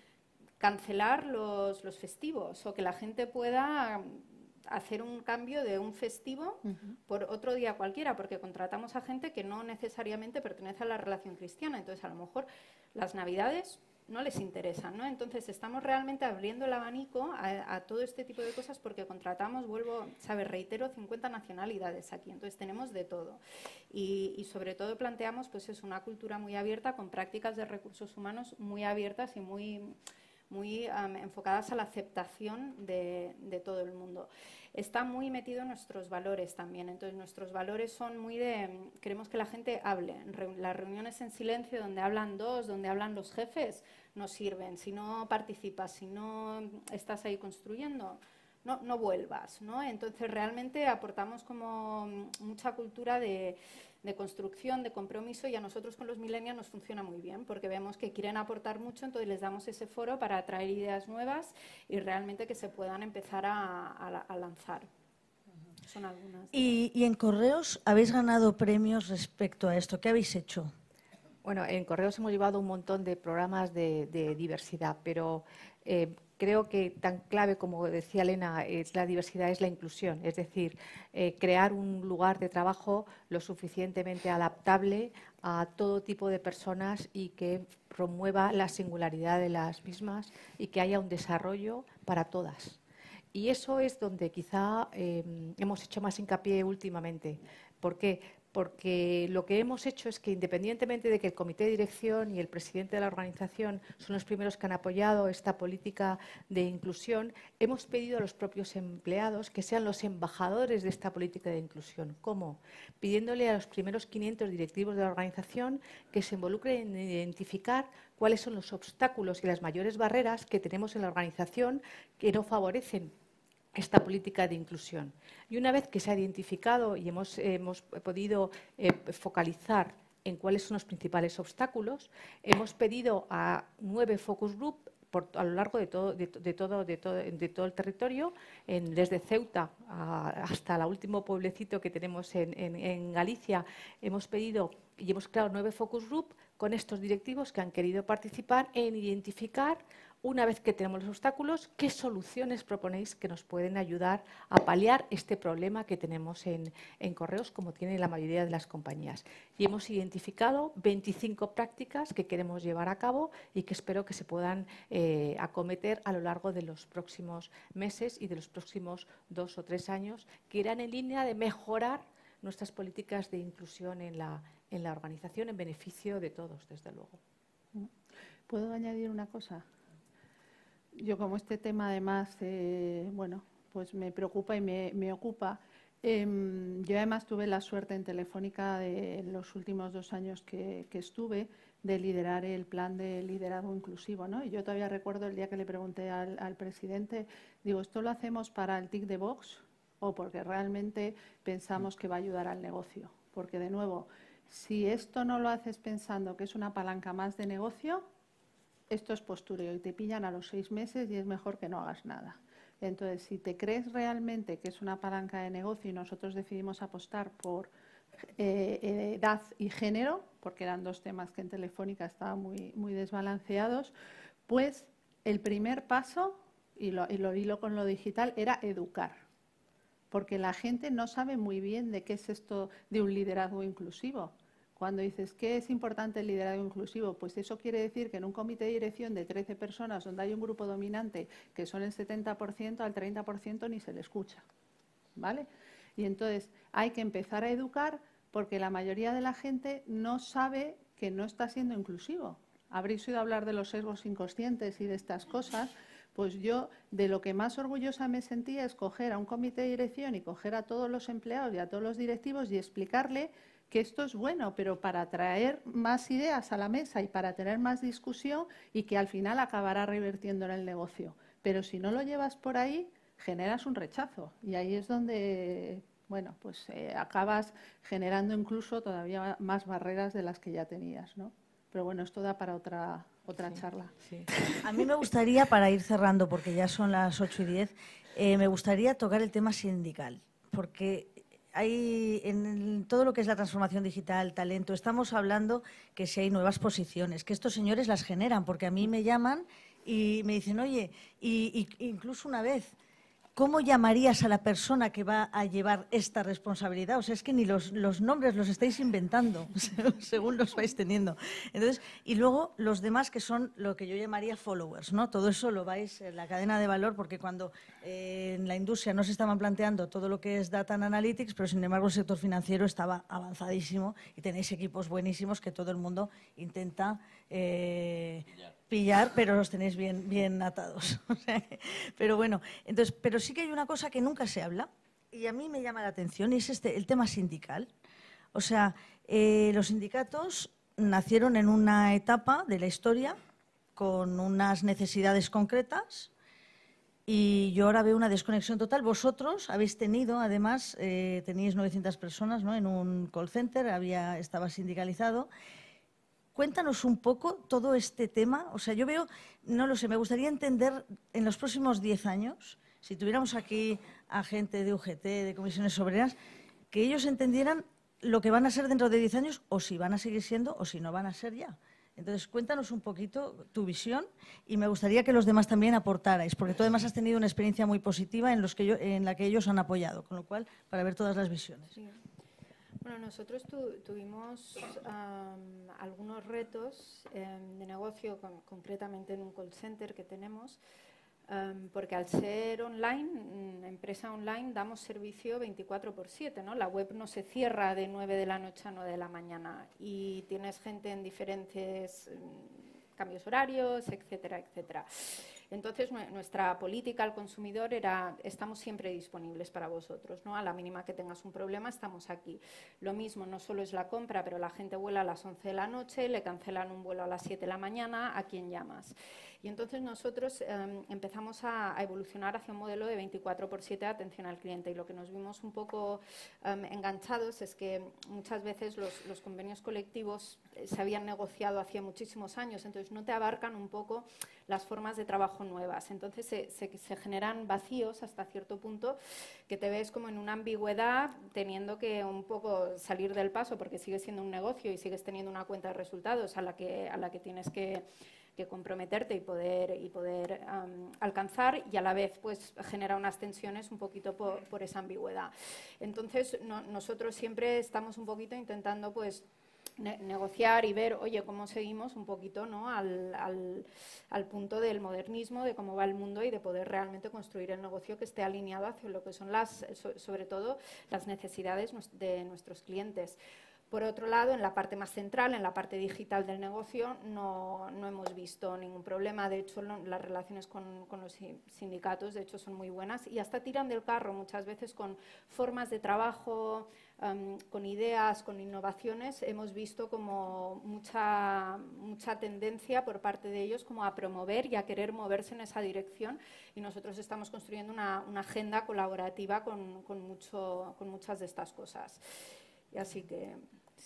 cancelar los, los festivos o que la gente pueda hacer un cambio de un festivo uh-huh. por otro día cualquiera, porque contratamos a gente que no necesariamente pertenece a la relación cristiana. Entonces, a lo mejor las Navidades no les interesan, ¿no? Entonces, estamos realmente abriendo el abanico a, a todo este tipo de cosas porque contratamos, vuelvo, ¿sabes? Reitero, cincuenta nacionalidades aquí, entonces tenemos de todo. Y, y sobre todo planteamos, pues es una cultura muy abierta con prácticas de recursos humanos muy abiertas y muy, muy um, enfocadas a la aceptación de, de todo el mundo. Está muy metido en nuestros valores también, entonces nuestros valores son muy de, queremos que la gente hable. Las reuniones en silencio donde hablan dos, donde hablan los jefes, no sirven. Si no participas, si no estás ahí construyendo, no, no vuelvas, ¿no? Entonces realmente aportamos como mucha cultura de, de construcción, de compromiso, y a nosotros con los millennials nos funciona muy bien porque vemos que quieren aportar mucho, entonces les damos ese foro para atraer ideas nuevas y realmente que se puedan empezar a, a, a lanzar. Uh-huh. Son algunas. Y, y en Correos habéis ganado premios respecto a esto. ¿Qué habéis hecho? Bueno, en Correos hemos llevado un montón de programas de, de diversidad, pero eh, creo que tan clave como decía Elena, es la diversidad es la inclusión, es decir, eh, crear un lugar de trabajo lo suficientemente adaptable a todo tipo de personas y que promueva la singularidad de las mismas y que haya un desarrollo para todas. Y eso es donde quizá eh, hemos hecho más hincapié últimamente. ¿Por qué? Porque lo que hemos hecho es que, independientemente de que el comité de dirección y el presidente de la organización son los primeros que han apoyado esta política de inclusión, hemos pedido a los propios empleados que sean los embajadores de esta política de inclusión. ¿Cómo? Pidiéndole a los primeros quinientos directivos de la organización que se involucren en identificar cuáles son los obstáculos y las mayores barreras que tenemos en la organización que no favorecen esta política de inclusión. Y una vez que se ha identificado y hemos, eh, hemos podido eh, focalizar en cuáles son los principales obstáculos, hemos pedido a nueve focus group por, a lo largo de todo, de, de todo, de todo, de todo el territorio, en, desde Ceuta a, hasta el último pueblecito que tenemos en, en, en Galicia, hemos pedido y hemos creado nueve focus group con estos directivos que han querido participar en identificar, una vez que tenemos los obstáculos, qué soluciones proponéis que nos pueden ayudar a paliar este problema que tenemos en, en Correos, como tiene la mayoría de las compañías. Y hemos identificado veinticinco prácticas que queremos llevar a cabo y que espero que se puedan eh, acometer a lo largo de los próximos meses y de los próximos dos o tres años, que irán en línea de mejorar nuestras políticas de inclusión en la, en la organización en beneficio de todos, desde luego. ¿Puedo añadir una cosa? Yo, como este tema además, eh, bueno, pues me preocupa y me, me ocupa. Eh, yo además tuve la suerte en Telefónica de en los últimos dos años que, que estuve de liderar el plan de liderazgo inclusivo, ¿no? Y yo todavía recuerdo el día que le pregunté al, al presidente, digo, ¿esto lo hacemos para el tic de box o porque realmente pensamos que va a ayudar al negocio? Porque, de nuevo, si esto no lo haces pensando que es una palanca más de negocio, esto es postureo y te pillan a los seis meses y es mejor que no hagas nada. Entonces, si te crees realmente que es una palanca de negocio y nosotros decidimos apostar por eh, edad y género, porque eran dos temas que en Telefónica estaban muy, muy desbalanceados, pues el primer paso, y lo, y lo hilo con lo digital, era educar. Porque la gente no sabe muy bien de qué es esto de un liderazgo inclusivo. Cuando dices, ¿qué es importante el liderazgo inclusivo? Pues eso quiere decir que en un comité de dirección de trece personas, donde hay un grupo dominante, que son el setenta por ciento, al treinta por ciento ni se le escucha, ¿vale? Y entonces hay que empezar a educar porque la mayoría de la gente no sabe que no está siendo inclusivo. Habréis oído hablar de los sesgos inconscientes y de estas cosas. Pues yo de lo que más orgullosa me sentía es coger a un comité de dirección y coger a todos los empleados y a todos los directivos y explicarle que esto es bueno, pero para traer más ideas a la mesa y para tener más discusión y que al final acabará revirtiendo en el negocio. Pero si no lo llevas por ahí, generas un rechazo y ahí es donde, bueno, pues eh, acabas generando incluso todavía más barreras de las que ya tenías, ¿no? Pero bueno, esto da para otra, otra sí, charla. Sí. A mí me gustaría, para ir cerrando, porque ya son las ocho y diez, eh, me gustaría tocar el tema sindical, porque hay en todo lo que es la transformación digital, talento, estamos hablando que si hay nuevas posiciones, que estos señores las generan, porque a mí me llaman y me dicen, oye, y, y incluso una vez, ¿cómo llamarías a la persona que va a llevar esta responsabilidad? O sea, es que ni los, los nombres los estáis inventando, según los vais teniendo. Entonces, y luego los demás que son lo que yo llamaría followers, ¿no? Todo eso lo vais en la cadena de valor, porque cuando eh, en la industria no se estaban planteando todo lo que es Data and Analytics, pero sin embargo el sector financiero estaba avanzadísimo y tenéis equipos buenísimos que todo el mundo intenta eh, pillar, pero los tenéis bien, bien atados. O sea, pero bueno, entonces, pero sí que hay una cosa que nunca se habla y a mí me llama la atención y es este, el tema sindical. O sea, eh, los sindicatos nacieron en una etapa de la historia con unas necesidades concretas y yo ahora veo una desconexión total. Vosotros habéis tenido, además, eh, teníais novecientas personas, ¿no?, en un call center, había, estaba sindicalizado. Cuéntanos un poco todo este tema. O sea, yo veo, no lo sé, me gustaría entender en los próximos diez años, si tuviéramos aquí a gente de U G T, de comisiones obreras, que ellos entendieran lo que van a ser dentro de diez años o si van a seguir siendo o si no van a ser ya. Entonces, cuéntanos un poquito tu visión y me gustaría que los demás también aportarais, porque tú además has tenido una experiencia muy positiva en, los que yo, en la que ellos han apoyado, con lo cual, para ver todas las visiones. Sí. Bueno, nosotros tu, tuvimos um, algunos retos um, de negocio, con, concretamente en un call center que tenemos, um, porque al ser online, empresa online, damos servicio veinticuatro por siete, ¿no? La web no se cierra de nueve de la noche a nueve de la mañana y tienes gente en diferentes um, cambios horarios, etcétera, etcétera. Entonces, nuestra política al consumidor era, estamos siempre disponibles para vosotros, ¿no? A la mínima que tengas un problema, estamos aquí. Lo mismo, no solo es la compra, pero la gente vuela a las once de la noche, le cancelan un vuelo a las siete de la mañana, ¿a quién llamas? Y entonces nosotros eh, empezamos a, a evolucionar hacia un modelo de veinticuatro por siete de atención al cliente y lo que nos vimos un poco um, enganchados es que muchas veces los, los convenios colectivos se habían negociado hacía muchísimos años, entonces no te abarcan un poco las formas de trabajo nuevas. Entonces se, se, se generan vacíos hasta cierto punto que te ves como en una ambigüedad teniendo que un poco salir del paso porque sigues siendo un negocio y sigues teniendo una cuenta de resultados a la que, a la que tienes que, que comprometerte y poder, y poder um, alcanzar y a la vez pues genera unas tensiones un poquito por, por esa ambigüedad. Entonces no, nosotros siempre estamos un poquito intentando pues Ne negociar y ver, oye, cómo seguimos un poquito, ¿no?, al, al, al punto del modernismo, de cómo va el mundo y de poder realmente construir el negocio que esté alineado hacia lo que son las, so, sobre todo, las necesidades de nuestros clientes. Por otro lado, en la parte más central, en la parte digital del negocio, no, no hemos visto ningún problema. De hecho, no, las relaciones con, con los sindicatos, de hecho, son muy buenas y hasta tiran del carro muchas veces con formas de trabajo, um, con ideas, con innovaciones. Hemos visto como mucha, mucha tendencia por parte de ellos como a promover y a querer moverse en esa dirección y nosotros estamos construyendo una, una agenda colaborativa con, con, mucho, con muchas de estas cosas. Y así que...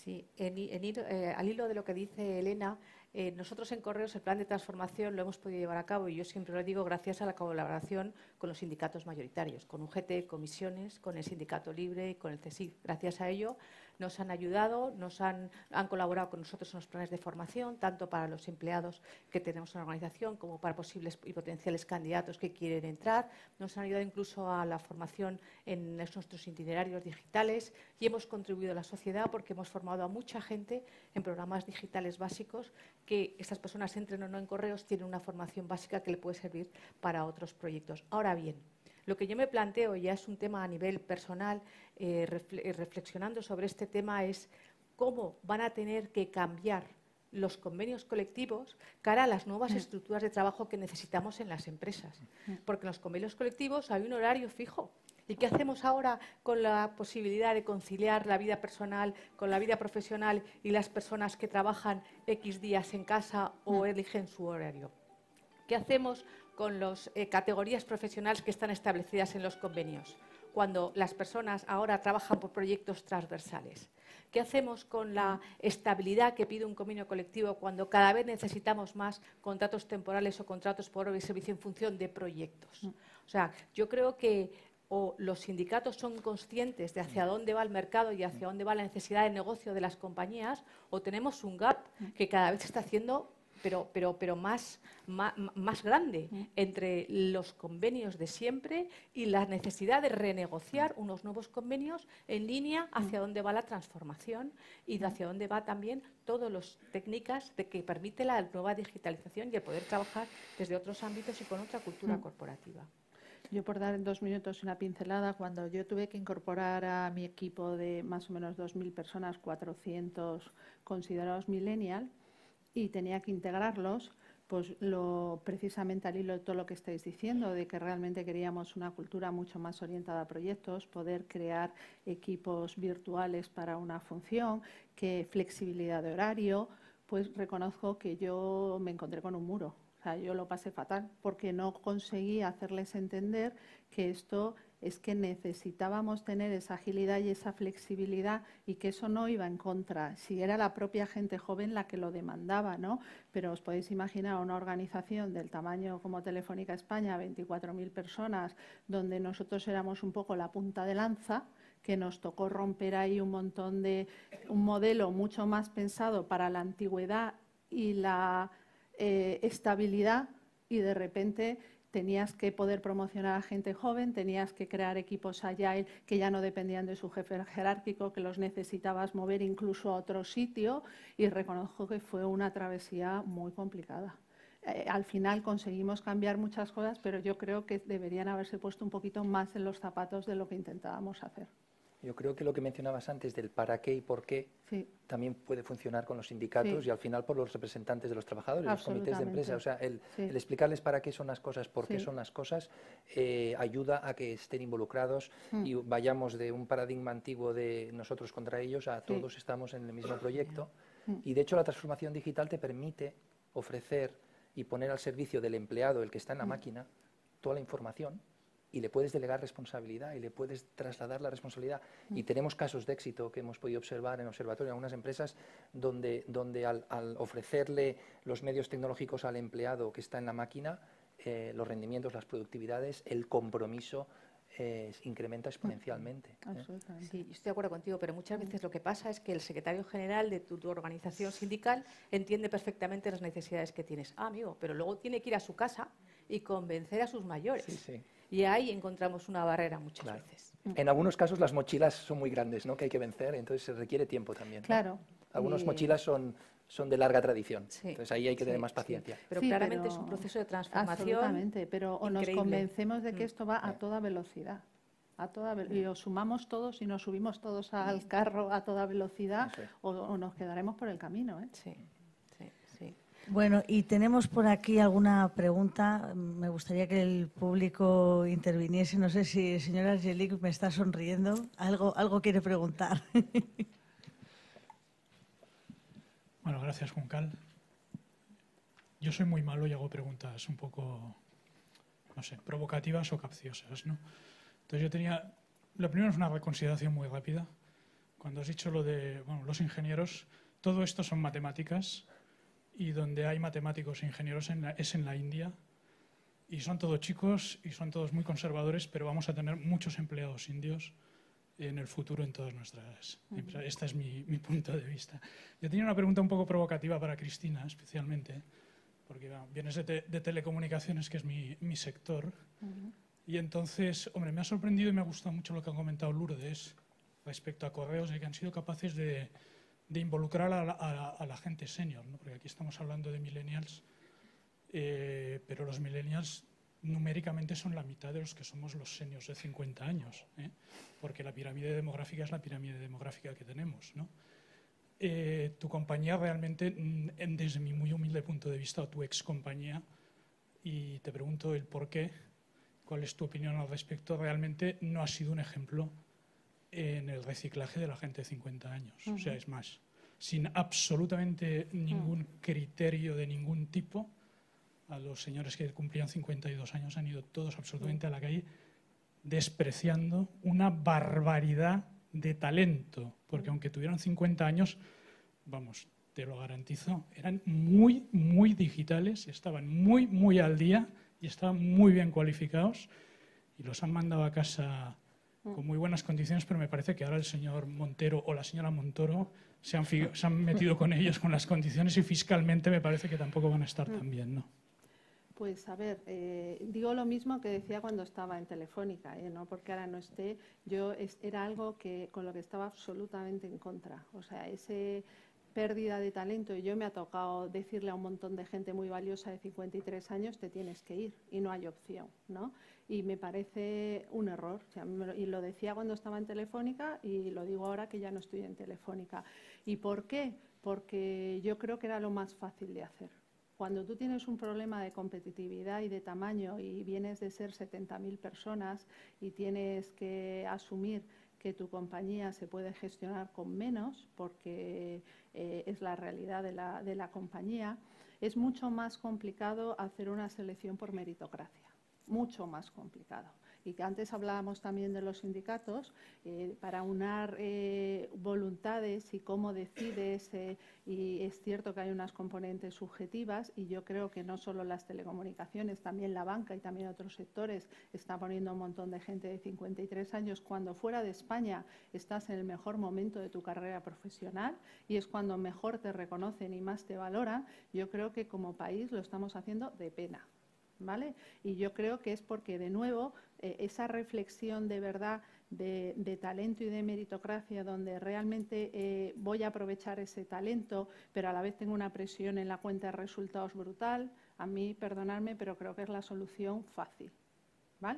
Sí, en, en, eh, al hilo de lo que dice Elena, eh, nosotros en Correos el plan de transformación lo hemos podido llevar a cabo, y yo siempre lo digo, gracias a la colaboración con los sindicatos mayoritarios, con U G T, comisiones, con el Sindicato Libre, con el C S I F. Gracias a ello nos han ayudado, nos han, han colaborado con nosotros en los planes de formación, tanto para los empleados que tenemos en la organización como para posibles y potenciales candidatos que quieren entrar. Nos han ayudado incluso a la formación en nuestros itinerarios digitales, y hemos contribuido a la sociedad porque hemos formado a mucha gente en programas digitales básicos, que estas personas, entren o no en Correos, tienen una formación básica que le puede servir para otros proyectos. Ahora bien, lo que yo me planteo, ya es un tema a nivel personal, eh, reflexionando sobre este tema, es cómo van a tener que cambiar los convenios colectivos cara a las nuevas estructuras de trabajo que necesitamos en las empresas. Porque en los convenios colectivos hay un horario fijo. ¿Y qué hacemos ahora con la posibilidad de conciliar la vida personal con la vida profesional y las personas que trabajan X días en casa o eligen su horario? ¿Qué hacemos con las eh, categorías profesionales que están establecidas en los convenios, cuando las personas ahora trabajan por proyectos transversales? ¿Qué hacemos con la estabilidad que pide un convenio colectivo cuando cada vez necesitamos más contratos temporales o contratos por obra y servicio en función de proyectos? O sea, yo creo que o los sindicatos son conscientes de hacia dónde va el mercado y hacia dónde va la necesidad de negocio de las compañías, o tenemos un gap que cada vez se está haciendo pero, pero, pero más, más, más grande entre los convenios de siempre y la necesidad de renegociar unos nuevos convenios en línea hacia dónde va la transformación y de hacia dónde va también todas las técnicas de que permite la nueva digitalización y el poder trabajar desde otros ámbitos y con otra cultura corporativa. Yo, por dar en dos minutos una pincelada, cuando yo tuve que incorporar a mi equipo de más o menos dos mil personas, cuatrocientos considerados millennial, y tenía que integrarlos, pues lo, precisamente al hilo de todo lo que estáis diciendo, de que realmente queríamos una cultura mucho más orientada a proyectos, poder crear equipos virtuales para una función, que flexibilidad de horario, pues reconozco que yo me encontré con un muro. O sea, yo lo pasé fatal porque no conseguí hacerles entender que esto es que necesitábamos tener esa agilidad y esa flexibilidad, y que eso no iba en contra, si era la propia gente joven la que lo demandaba, ¿no? Pero os podéis imaginar una organización del tamaño como Telefónica España, veinticuatro mil personas, donde nosotros éramos un poco la punta de lanza, que nos tocó romper ahí un montón de, un modelo mucho más pensado para la antigüedad y la eh, estabilidad, y de repente tenías que poder promocionar a gente joven, tenías que crear equipos agile que ya no dependían de su jefe jerárquico, que los necesitabas mover incluso a otro sitio, y reconozco que fue una travesía muy complicada. Eh, al final conseguimos cambiar muchas cosas, pero yo creo que deberían haberse puesto un poquito más en los zapatos de lo que intentábamos hacer. Yo creo que lo que mencionabas antes del para qué y por qué sí. también puede funcionar con los sindicatos sí. y al final por los representantes de los trabajadores, los comités de empresa. O sea, el, sí. el explicarles para qué son las cosas, por qué sí. son las cosas, eh, ayuda a que estén involucrados mm. y vayamos de un paradigma antiguo de nosotros contra ellos a todos sí. estamos en el mismo proyecto. Mm. Y de hecho la transformación digital te permite ofrecer y poner al servicio del empleado, el que está en la mm. máquina, toda la información, y le puedes delegar responsabilidad y le puedes trasladar la responsabilidad. Mm. Y tenemos casos de éxito que hemos podido observar en observatorio en algunas empresas donde, donde al, al ofrecerle los medios tecnológicos al empleado que está en la máquina, eh, los rendimientos, las productividades, el compromiso eh, incrementa exponencialmente. Mm. ¿eh? Sí, estoy de acuerdo contigo, pero muchas veces lo que pasa es que el secretario general de tu, tu organización sindical entiende perfectamente las necesidades que tienes. Ah, amigo, pero luego tiene que ir a su casa y convencer a sus mayores. Sí, sí. Y ahí encontramos una barrera muchas claro. veces. En algunos casos las mochilas son muy grandes, ¿no? Que hay que vencer, entonces se requiere tiempo también, ¿no? Claro. Algunas y... mochilas son, son de larga tradición, sí. entonces ahí hay que tener sí, más paciencia. Sí. Pero sí, claramente pero... es un proceso de transformación. Absolutamente, pero o nos convencemos de que mm. esto va a toda velocidad. A toda ve y os sumamos todos y nos subimos todos al carro a toda velocidad, sí. o, o nos quedaremos por el camino, ¿eh? Sí. Bueno, y tenemos por aquí alguna pregunta. Me gustaría que el público interviniese. No sé si el señor Angelique me está sonriendo. Algo, algo quiere preguntar. Bueno, gracias, Juncal. Yo soy muy malo y hago preguntas un poco, no sé, provocativas o capciosas, ¿no? Entonces yo tenía... Lo primero es una reconsideración muy rápida. cuando has dicho lo de bueno, los ingenieros, todo esto son matemáticas y donde hay matemáticos e ingenieros en la, es en la India y son todos chicos y son todos muy conservadores, pero vamos a tener muchos empleados indios en el futuro en todas nuestras empresas. Este es mi, mi punto de vista. Yo tenía una pregunta un poco provocativa para Cristina, especialmente, porque bueno, vienes de, te, de telecomunicaciones, que es mi, mi sector, uh-huh. Y entonces, hombre, me ha sorprendido y me ha gustado mucho lo que ha comentado Lourdes respecto a correos, de que han sido capaces de, de involucrar a la, a, a la gente senior, ¿no? Porque aquí estamos hablando de millennials, eh, pero los millennials numéricamente son la mitad de los que somos los seniors de cincuenta años, ¿eh? Porque la pirámide demográfica es la pirámide demográfica que tenemos, ¿no? Eh, tu compañía realmente, desde mi muy humilde punto de vista, o tu ex compañía, y te pregunto el por qué, cuál es tu opinión al respecto, realmente no ha sido un ejemplo en el reciclaje de la gente de cincuenta años. Uh-huh. O sea, es más, sin absolutamente ningún uh-huh. criterio de ningún tipo, a los señores que cumplían cincuenta y dos años han ido todos absolutamente uh-huh. a la calle despreciando una barbaridad de talento, porque uh-huh. aunque tuvieran cincuenta años, vamos, te lo garantizo, eran muy, muy digitales, estaban muy, muy al día y estaban muy bien cualificados y los han mandado a casa con muy buenas condiciones, pero me parece que ahora el señor Montero o la señora Montoro se han, se han metido con ellos con las condiciones y fiscalmente me parece que tampoco van a estar tan bien, ¿no? Pues a ver, eh, digo lo mismo que decía cuando estaba en Telefónica, ¿eh? No porque ahora no esté, yo es, era algo que con lo que estaba absolutamente en contra, o sea, ese pérdida de talento, y yo me ha tocado decirle a un montón de gente muy valiosa de cincuenta y tres años, te tienes que ir y no hay opción, ¿no? Y me parece un error, o sea, y lo decía cuando estaba en Telefónica y lo digo ahora que ya no estoy en Telefónica. ¿Y por qué? Porque yo creo que era lo más fácil de hacer. Cuando tú tienes un problema de competitividad y de tamaño y vienes de ser setenta mil personas y tienes que asumir que tu compañía se puede gestionar con menos, porque eh, es la realidad de la, de la compañía, es mucho más complicado hacer una selección por meritocracia, mucho más complicado. Y que antes hablábamos también de los sindicatos, eh, para unar eh, voluntades y cómo decides, eh, y es cierto que hay unas componentes subjetivas y yo creo que no solo las telecomunicaciones, también la banca y también otros sectores están poniendo un montón de gente de cincuenta y tres años cuando fuera de España estás en el mejor momento de tu carrera profesional y es cuando mejor te reconocen y más te valoran. Yo creo que como país lo estamos haciendo de pena. ¿Vale? Y yo creo que es porque, de nuevo, eh, esa reflexión de verdad de, de talento y de meritocracia, donde realmente eh, voy a aprovechar ese talento, pero a la vez tengo una presión en la cuenta de resultados brutal, a mí, perdonadme, pero creo que es la solución fácil. ¿Vale?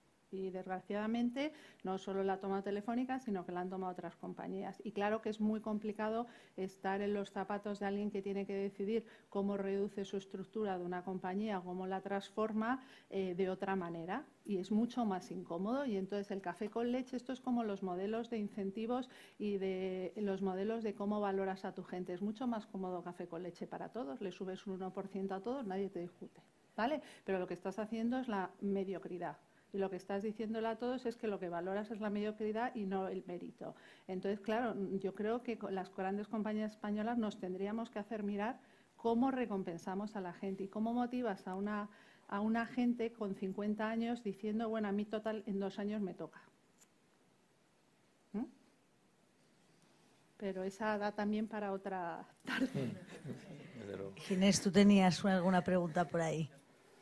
Y desgraciadamente no solo la toma Telefónica, sino que la han tomado otras compañías. Y claro que es muy complicado estar en los zapatos de alguien que tiene que decidir cómo reduce su estructura de una compañía, cómo la transforma eh, de otra manera. Y es mucho más incómodo. Y entonces el café con leche, esto es como los modelos de incentivos y de los modelos de cómo valoras a tu gente. Es mucho más cómodo café con leche para todos. Le subes un uno por ciento a todos, nadie te discute, ¿vale? Pero lo que estás haciendo es la mediocridad. Y lo que estás diciéndole a todos es que lo que valoras es la mediocridad y no el mérito. Entonces, claro, yo creo que las grandes compañías españolas nos tendríamos que hacer mirar cómo recompensamos a la gente y cómo motivas a una, a una gente con cincuenta años diciendo, bueno, a mí total en dos años me toca. ¿Mm? Pero esa da también para otra tarde. Ginés, tú tenías alguna pregunta por ahí.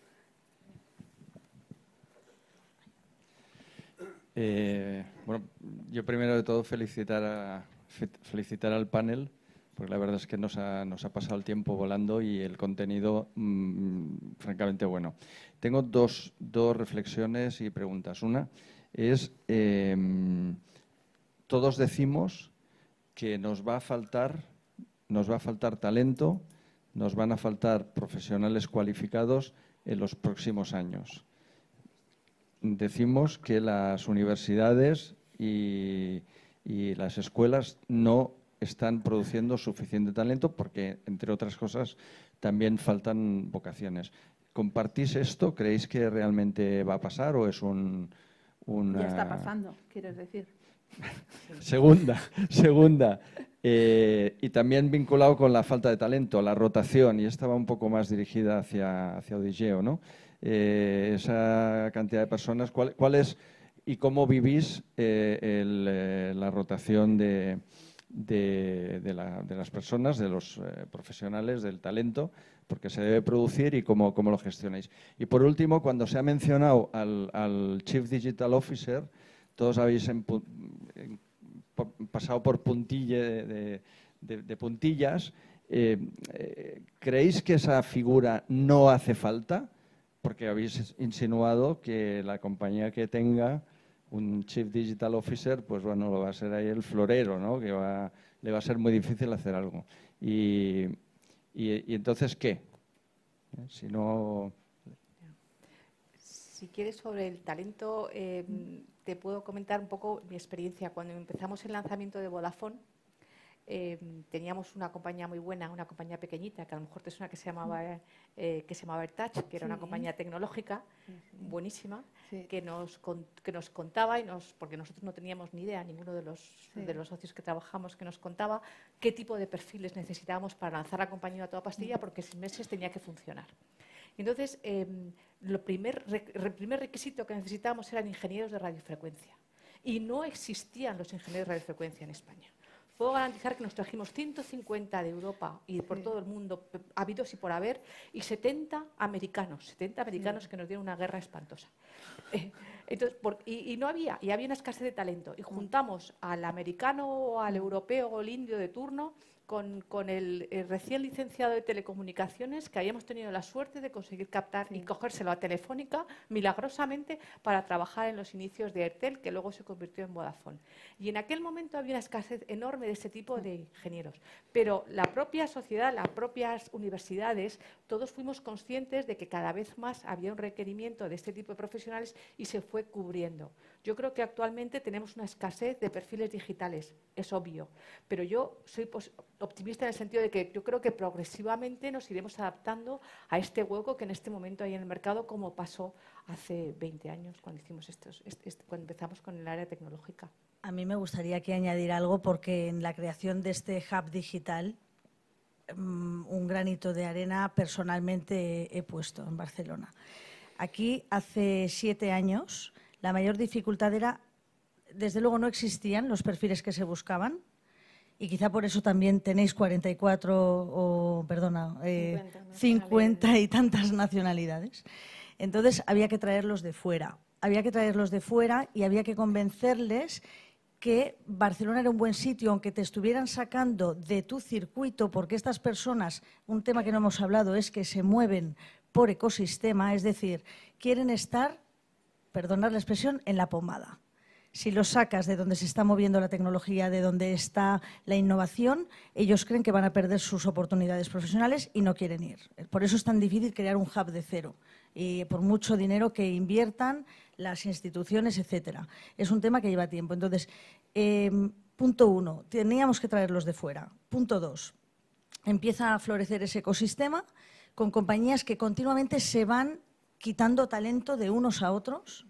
Eh, bueno, yo primero de todo felicitar, a, felicitar al panel, porque la verdad es que nos ha, nos ha pasado el tiempo volando y el contenido mmm, francamente bueno. Tengo dos, dos reflexiones y preguntas. Una es, eh, todos decimos que nos va a faltar, nos va a faltar talento, nos van a faltar profesionales cualificados en los próximos años. Decimos que las universidades y, y las escuelas no están produciendo suficiente talento porque, entre otras cosas, también faltan vocaciones. ¿Compartís esto? ¿Creéis que realmente va a pasar o es un...? Una... Ya está pasando, quieres decir. segunda, segunda. Eh, y también vinculado con la falta de talento, la rotación, y esta va un poco más dirigida hacia, hacia Odigeo, ¿no? Eh, esa cantidad de personas, ¿cuál, cuál es y cómo vivís eh, el, eh, la rotación de, de, de, la, de las personas, de los eh, profesionales, del talento, porque se debe producir y cómo, cómo lo gestionáis? Y por último, cuando se ha mencionado al, al Chief Digital Officer, todos habéis en, en, por, pasado por puntilla de, de, de puntillas. Eh, eh, ¿Creéis que esa figura no hace falta? Porque habéis insinuado que la compañía que tenga un Chief Digital Officer, pues bueno, lo va a ser ahí el florero, ¿no? Que va, le va a ser muy difícil hacer algo. Y, y, y entonces, ¿qué? Si no... Si quieres, sobre el talento, eh, te puedo comentar un poco mi experiencia. Cuando empezamos el lanzamiento de Vodafone, eh, teníamos una compañía muy buena, una compañía pequeñita, que a lo mejor te suena, que se llamaba, eh, que se llamaba AirTouch, que era Sí. una compañía tecnológica Sí, sí. buenísima, Sí. que, nos, con- que nos contaba, y nos, porque nosotros no teníamos ni idea, ninguno de los, Sí. de los socios que trabajamos, que nos contaba qué tipo de perfiles necesitábamos para lanzar la compañía a toda pastilla, porque en seis meses tenía que funcionar. Entonces, eh, lo primer, re- el primer requisito que necesitábamos eran ingenieros de radiofrecuencia. Y no existían los ingenieros de radiofrecuencia en España. Puedo garantizar que nos trajimos ciento cincuenta de Europa y por Sí. todo el mundo, p- habidos y por haber, y setenta americanos, setenta americanos que nos dieron una guerra espantosa. Eh, entonces, por- y, y no había, y había una escasez de talento. Y juntamos al americano o al europeo o el indio de turno con, con el, el recién licenciado de telecomunicaciones, que habíamos tenido la suerte de conseguir captar y cogérselo a Telefónica milagrosamente para trabajar en los inicios de Airtel, que luego se convirtió en Vodafone. Y en aquel momento había una escasez enorme de este tipo de ingenieros. Pero la propia sociedad, las propias universidades, todos fuimos conscientes de que cada vez más había un requerimiento de este tipo de profesionales y se fue cubriendo. Yo creo que actualmente tenemos una escasez de perfiles digitales, es obvio, pero yo soy pos- optimista en el sentido de que yo creo que progresivamente nos iremos adaptando a este hueco que en este momento hay en el mercado, como pasó hace veinte años cuando, hicimos estos, este- este- cuando empezamos con el área tecnológica. A mí me gustaría aquí añadir algo, porque en la creación de este hub digital mm, un granito de arena personalmente he puesto en Barcelona. Aquí hace siete años la mayor dificultad era, desde luego no existían los perfiles que se buscaban, y quizá por eso también tenéis cuarenta y cuatro o, perdona, eh, cincuenta y tantas nacionalidades. Entonces había que traerlos de fuera, había que traerlos de fuera y había que convencerles que Barcelona era un buen sitio, aunque te estuvieran sacando de tu circuito, porque estas personas, un tema que no hemos hablado, es que se mueven por ecosistema, es decir, quieren estar, perdonad la expresión, en la pomada. Si los sacas de donde se está moviendo la tecnología, de donde está la innovación, ellos creen que van a perder sus oportunidades profesionales y no quieren ir. Por eso es tan difícil crear un hub de cero, y por mucho dinero que inviertan las instituciones, etcétera. Es un tema que lleva tiempo. Entonces, eh, punto uno, teníamos que traerlos de fuera. Punto dos, empieza a florecer ese ecosistema con compañías que continuamente se van quitando talento de unos a otros.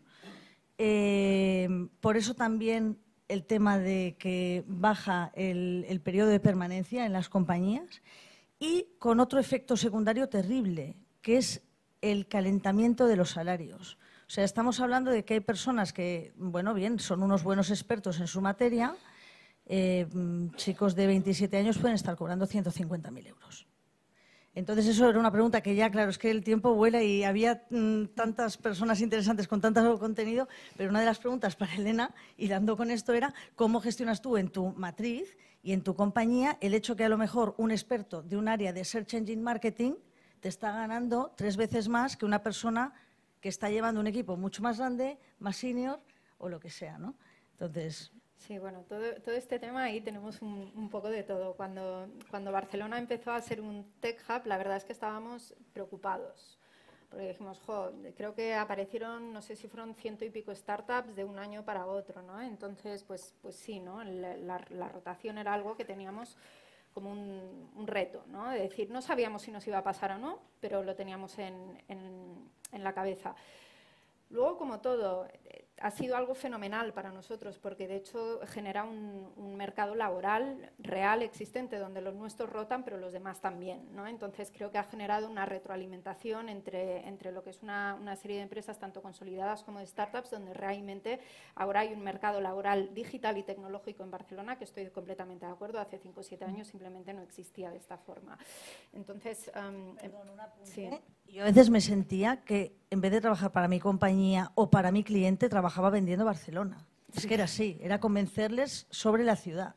Eh, por eso también el tema de que baja el, el periodo de permanencia en las compañías, y con otro efecto secundario terrible, que es el calentamiento de los salarios. O sea, estamos hablando de que hay personas que, bueno, bien, son unos buenos expertos en su materia, eh, chicos de veintisiete años pueden estar cobrando ciento cincuenta mil euros. Entonces, eso era una pregunta que ya, claro, es que el tiempo vuela y había mm, tantas personas interesantes con tanto contenido, pero una de las preguntas para Elena, y dando con esto, era cómo gestionas tú en tu matriz y en tu compañía el hecho que a lo mejor un experto de un área de Search Engine Marketing te está ganando tres veces más que una persona que está llevando un equipo mucho más grande, más senior o lo que sea, ¿no? Entonces... Sí, bueno, todo, todo este tema ahí tenemos un, un poco de todo. Cuando, cuando Barcelona empezó a ser un tech hub, la verdad es que estábamos preocupados. Porque dijimos, jo, creo que aparecieron, no sé si fueron ciento y pico startups de un año para otro, ¿no? Entonces, pues, pues sí, ¿no? La, la, la rotación era algo que teníamos como un, un reto, ¿no? Es decir, no sabíamos si nos iba a pasar o no, pero lo teníamos en, en, en la cabeza. Luego, como todo, ha sido algo fenomenal para nosotros porque de hecho genera un, un mercado laboral real existente donde los nuestros rotan pero los demás también, ¿no? Entonces creo que ha generado una retroalimentación entre, entre lo que es una, una serie de empresas tanto consolidadas como de startups donde realmente ahora hay un mercado laboral digital y tecnológico en Barcelona que estoy completamente de acuerdo, hace cinco o siete años simplemente no existía de esta forma. Entonces, um, Perdón, un apunte. sí. Yo a veces me sentía que en vez de trabajar para mi compañía o para mi cliente, trabajaba vendiendo Barcelona. Es que era así, era convencerles sobre la ciudad.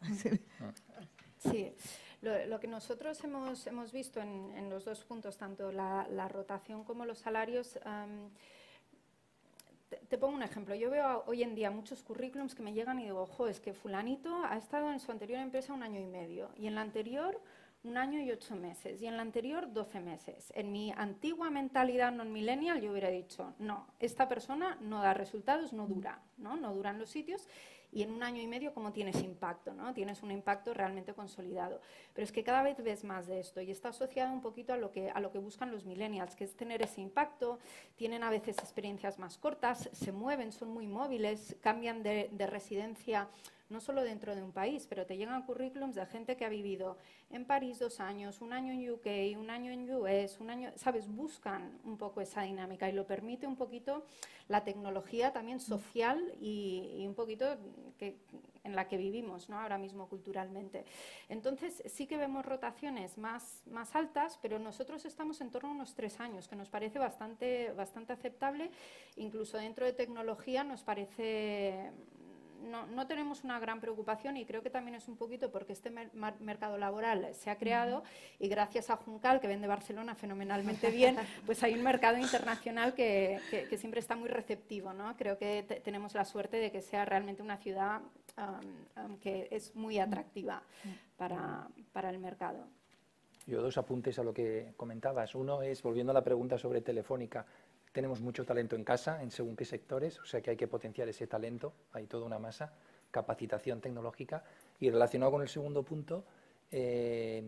Sí, lo, lo que nosotros hemos, hemos visto en, en los dos puntos, tanto la, la rotación como los salarios, um, te, te pongo un ejemplo. Yo veo hoy en día muchos currículums que me llegan y digo, ojo, es que fulanito ha estado en su anterior empresa un año y medio y en la anterior un año y ocho meses y en la anterior doce meses. En mi antigua mentalidad non-millennial yo hubiera dicho, no, esta persona no da resultados, no dura, ¿no? No duran los sitios y en un año y medio ¿cómo tienes impacto? ¿No? Tienes un impacto realmente consolidado. Pero es que cada vez ves más de esto y está asociado un poquito a lo que, a lo que buscan los millennials, que es tener ese impacto, tienen a veces experiencias más cortas, se mueven, son muy móviles, cambian de, de residencia no solo dentro de un país, pero te llegan currículums de gente que ha vivido en París dos años, un año en U K, un año en U S, un año, ¿sabes? Buscan un poco esa dinámica y lo permite un poquito la tecnología también social y, y un poquito que, en la que vivimos, ¿no? Ahora mismo culturalmente. Entonces sí que vemos rotaciones más, más altas, pero nosotros estamos en torno a unos tres años, que nos parece bastante, bastante aceptable. Incluso dentro de tecnología nos parece... No, no tenemos una gran preocupación y creo que también es un poquito porque este mer mercado laboral se ha creado y gracias a Juncal, que vende Barcelona fenomenalmente bien, pues hay un mercado internacional que, que, que siempre está muy receptivo, ¿no? Creo que tenemos la suerte de que sea realmente una ciudad um, um, que es muy atractiva para, para el mercado. Yo dos apuntes a lo que comentabas. Uno es, volviendo a la pregunta sobre Telefónica, tenemos mucho talento en casa, en según qué sectores, o sea que hay que potenciar ese talento, hay toda una masa, capacitación tecnológica. Y relacionado con el segundo punto, eh,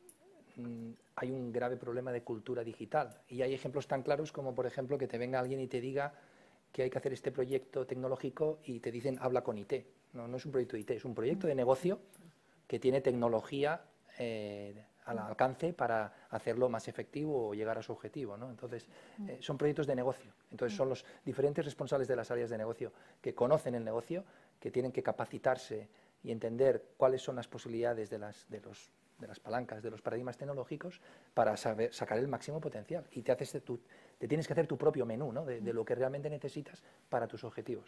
hay un grave problema de cultura digital. Y hay ejemplos tan claros como, por ejemplo, que te venga alguien y te diga que hay que hacer este proyecto tecnológico y te dicen, habla con I T. No, no es un proyecto de I T, es un proyecto de negocio que tiene tecnología eh, al alcance para hacerlo más efectivo o llegar a su objetivo, ¿no? Entonces, eh, son proyectos de negocio. Entonces, son los diferentes responsables de las áreas de negocio que conocen el negocio, que tienen que capacitarse y entender cuáles son las posibilidades de las, de los, de las palancas, de los paradigmas tecnológicos para saber, sacar el máximo potencial. Y te, haces tu, te tienes que hacer tu propio menú, ¿no? de, de lo que realmente necesitas para tus objetivos.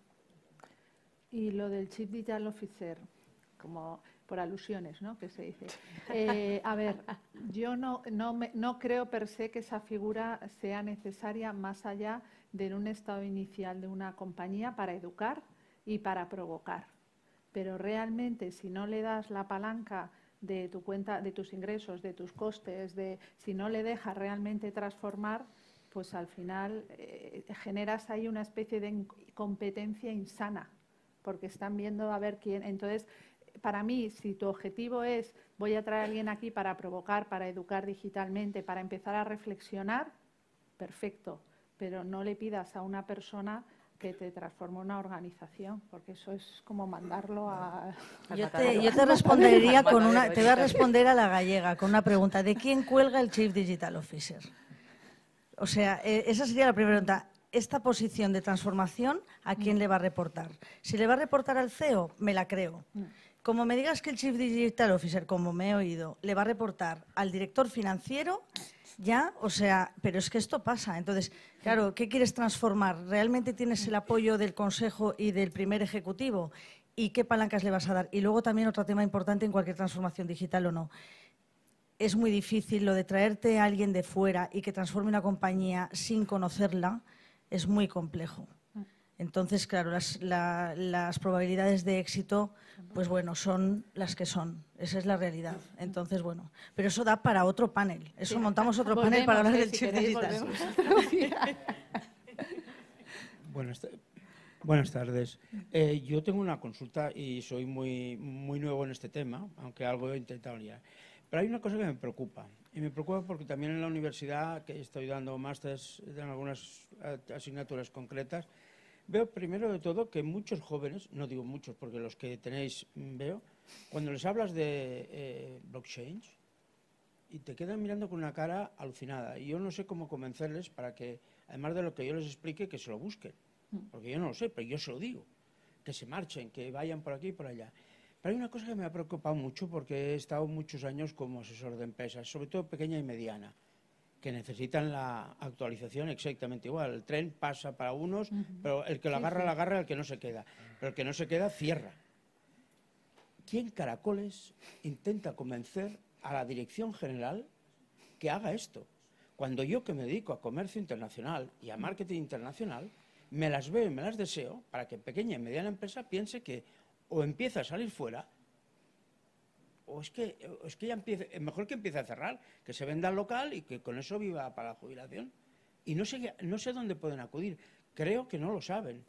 Y lo del Chief Digital Officer, como por alusiones, ¿no?, que se dice. Eh, a ver, yo no, no, me, no creo per se que esa figura sea necesaria más allá de un estado inicial de una compañía para educar y para provocar. Pero realmente, si no le das la palanca de tu cuenta, de tus ingresos, de tus costes, de si no le dejas realmente transformar, pues al final eh, generas ahí una especie de competencia insana, porque están viendo a ver quién. Entonces, para mí, si tu objetivo es voy a traer a alguien aquí para provocar, para educar digitalmente, para empezar a reflexionar, perfecto, pero no le pidas a una persona que te transforme una organización, porque eso es como mandarlo a... Yo te, yo te respondería con una, te voy a responder a la gallega con una pregunta: ¿de quién cuelga el Chief Digital Officer? O sea, eh, esa sería la primera pregunta. Esta posición de transformación, ¿a quién le va a reportar? Si le va a reportar al C E O, me la creo. Como me digas que el Chief Digital Officer, como me he oído, le va a reportar al director financiero, ya, o sea, pero es que esto pasa. Entonces, claro, ¿qué quieres transformar? ¿Realmente tienes el apoyo del Consejo y del primer ejecutivo? ¿Y qué palancas le vas a dar? Y luego también otro tema importante en cualquier transformación digital o no. Es muy difícil lo de traerte a alguien de fuera y que transforme una compañía sin conocerla, es muy complejo. Entonces, claro, las, la, las probabilidades de éxito, pues bueno, son las que son. Esa es la realidad. Entonces, bueno, pero eso da para otro panel. Eso sí, montamos otro volvemos, panel para hablar eh, del si Chief Digital. Buenas, buenas tardes. Eh, yo tengo una consulta y soy muy, muy nuevo en este tema, aunque algo he intentado ya. Pero hay una cosa que me preocupa. Y me preocupa porque también en la universidad, que estoy dando másteres en algunas asignaturas concretas, veo primero de todo que muchos jóvenes, no digo muchos porque los que tenéis veo, cuando les hablas de eh, blockchain y te quedan mirando con una cara alucinada. Y yo no sé cómo convencerles para que, además de lo que yo les explique, que se lo busquen. Porque yo no lo sé, pero yo se lo digo. Que se marchen, que vayan por aquí y por allá. Pero hay una cosa que me ha preocupado mucho porque he estado muchos años como asesor de empresas, sobre todo pequeña y mediana, que necesitan la actualización exactamente igual. El tren pasa para unos, uh-huh. pero el que lo agarra, sí, sí. lo agarra, el que no se queda. Pero el que no se queda, cierra. ¿Quién caracoles intenta convencer a la dirección general que haga esto? Cuando yo, que me dedico a comercio internacional y a marketing internacional, me las veo y me las deseo para que pequeña y mediana empresa piense que o empieza a salir fuera, o es que, o es que ya empiece, mejor que empiece a cerrar, que se venda al local y que con eso viva para la jubilación. Y no sé, no sé dónde pueden acudir. Creo que no lo saben.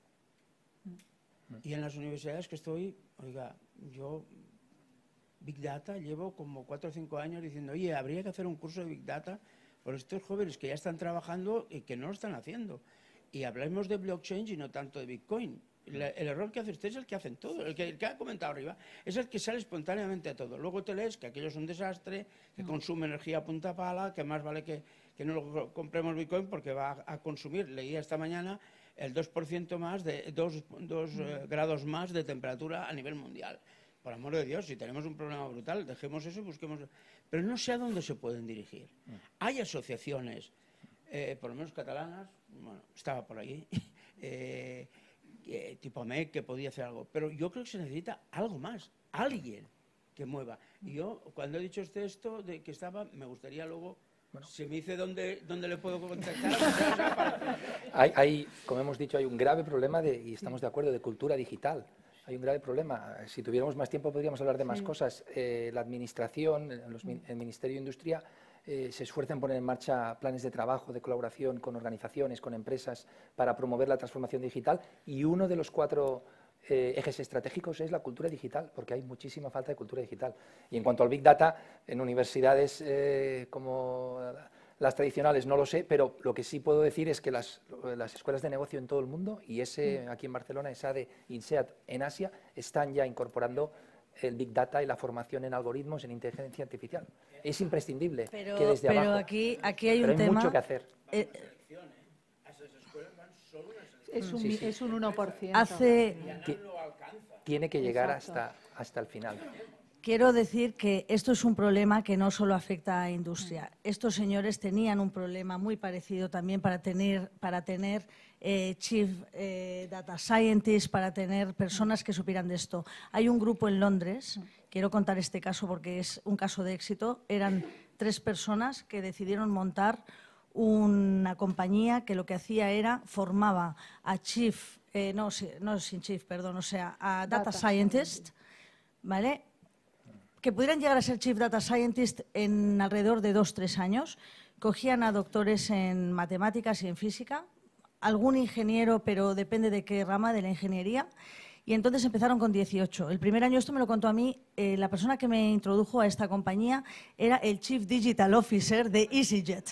Y en las universidades que estoy, oiga, yo, Big Data, llevo como cuatro o cinco años diciendo, oye, habría que hacer un curso de Big Data por estos jóvenes que ya están trabajando y que no lo están haciendo. Y hablemos de blockchain y no tanto de Bitcoin. El, el error que hace usted es el que hacen todo, el que, el que ha comentado arriba, es el que sale espontáneamente a todo. Luego te lees que aquello es un desastre, que no. consume energía a punta pala, que más vale que, que no lo compremos Bitcoin porque va a, a consumir, leía esta mañana, el dos por ciento más, de dos, dos no. eh, grados más de temperatura a nivel mundial. Por amor de Dios, si tenemos un problema brutal, dejemos eso y busquemos... Pero no sé a dónde se pueden dirigir. No. Hay asociaciones, eh, por lo menos catalanas, bueno, estaba por ahí, eh, eh, tipo A M E C, que podía hacer algo. Pero yo creo que se necesita algo más, alguien que mueva. Y yo, cuando he dicho usted esto, de que estaba, me gustaría luego, bueno, si me dice dónde, dónde le puedo contactar. hay, hay, como hemos dicho, hay un grave problema, de, y estamos de acuerdo, de cultura digital. Hay un grave problema. Si tuviéramos más tiempo podríamos hablar de más sí. cosas. Eh, la Administración, los, el Ministerio de Industria, eh, se esfuerza en poner en marcha planes de trabajo, de colaboración con organizaciones, con empresas, para promover la transformación digital. Y uno de los cuatro eh, ejes estratégicos es la cultura digital, porque hay muchísima falta de cultura digital. Y en cuanto al Big Data, en universidades eh, como las tradicionales no lo sé, pero lo que sí puedo decir es que las, las escuelas de negocio en todo el mundo, y ese aquí en Barcelona, ESADE, INSEAD en Asia, están ya incorporando el Big Data y la formación en algoritmos, en inteligencia artificial. Es imprescindible pero, que desde pero abajo... Aquí, aquí hay pero un hay tema... mucho que hacer. Eh, es, un, sí, sí. es un uno por ciento. Hace... Tiene que llegar hasta, hasta el final. Quiero decir que esto es un problema que no solo afecta a industria. Estos señores tenían un problema muy parecido también para tener, para tener eh, Chief eh, Data Scientists, para tener personas que supieran de esto. Hay un grupo en Londres, quiero contar este caso porque es un caso de éxito, eran tres personas que decidieron montar una compañía que lo que hacía era, formaba a Chief, eh, no, no sin Chief, perdón, o sea, a Data, Data Scientist, ¿vale?, que pudieran llegar a ser Chief Data Scientist en alrededor de dos, tres años. Cogían a doctores en matemáticas y en física, algún ingeniero, pero depende de qué rama de la ingeniería, y entonces empezaron con dieciocho. El primer año, esto me lo contó a mí, eh, la persona que me introdujo a esta compañía era el Chief Digital Officer de EasyJet,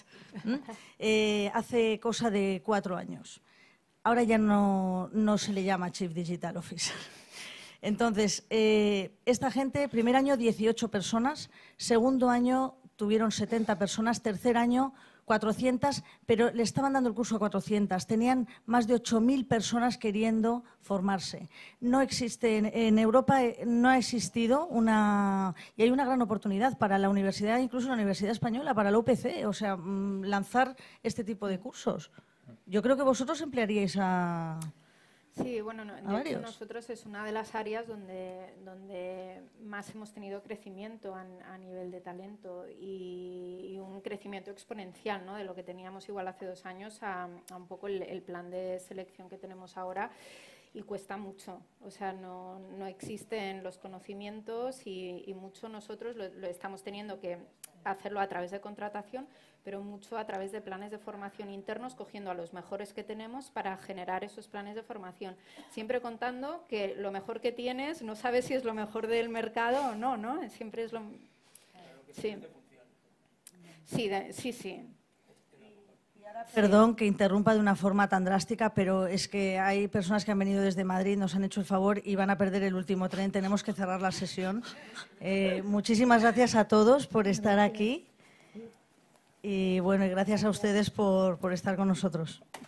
eh, hace cosa de cuatro años. Ahora ya no, no se le llama Chief Digital Officer. Entonces, eh, esta gente, primer año dieciocho personas, segundo año tuvieron setenta personas, tercer año cuatrocientas, pero le estaban dando el curso a cuatrocientas. Tenían más de ocho mil personas queriendo formarse. No existe, en, en Europa no ha existido una... Y hay una gran oportunidad para la universidad, incluso la Universidad Española, para la U P C, o sea, mmm, lanzar este tipo de cursos. Yo creo que vosotros emplearíais a... Sí, bueno, no, de hecho nosotros es una de las áreas donde, donde más hemos tenido crecimiento a, a nivel de talento y, y un crecimiento exponencial, ¿no?, de lo que teníamos igual hace dos años a, a un poco el, el plan de selección que tenemos ahora, y cuesta mucho, o sea, no, no existen los conocimientos y, y mucho nosotros lo, lo estamos teniendo que hacerlo a través de contratación, pero mucho a través de planes de formación internos, cogiendo a los mejores que tenemos para generar esos planes de formación. Siempre contando que lo mejor que tienes no sabes si es lo mejor del mercado o no, ¿no? Siempre es lo... Sí, sí, de, sí, sí. Perdón que interrumpa de una forma tan drástica, pero es que hay personas que han venido desde Madrid, nos han hecho el favor y van a perder el último tren. Tenemos que cerrar la sesión. Eh, muchísimas gracias a todos por estar aquí y bueno, y gracias a ustedes por, por estar con nosotros.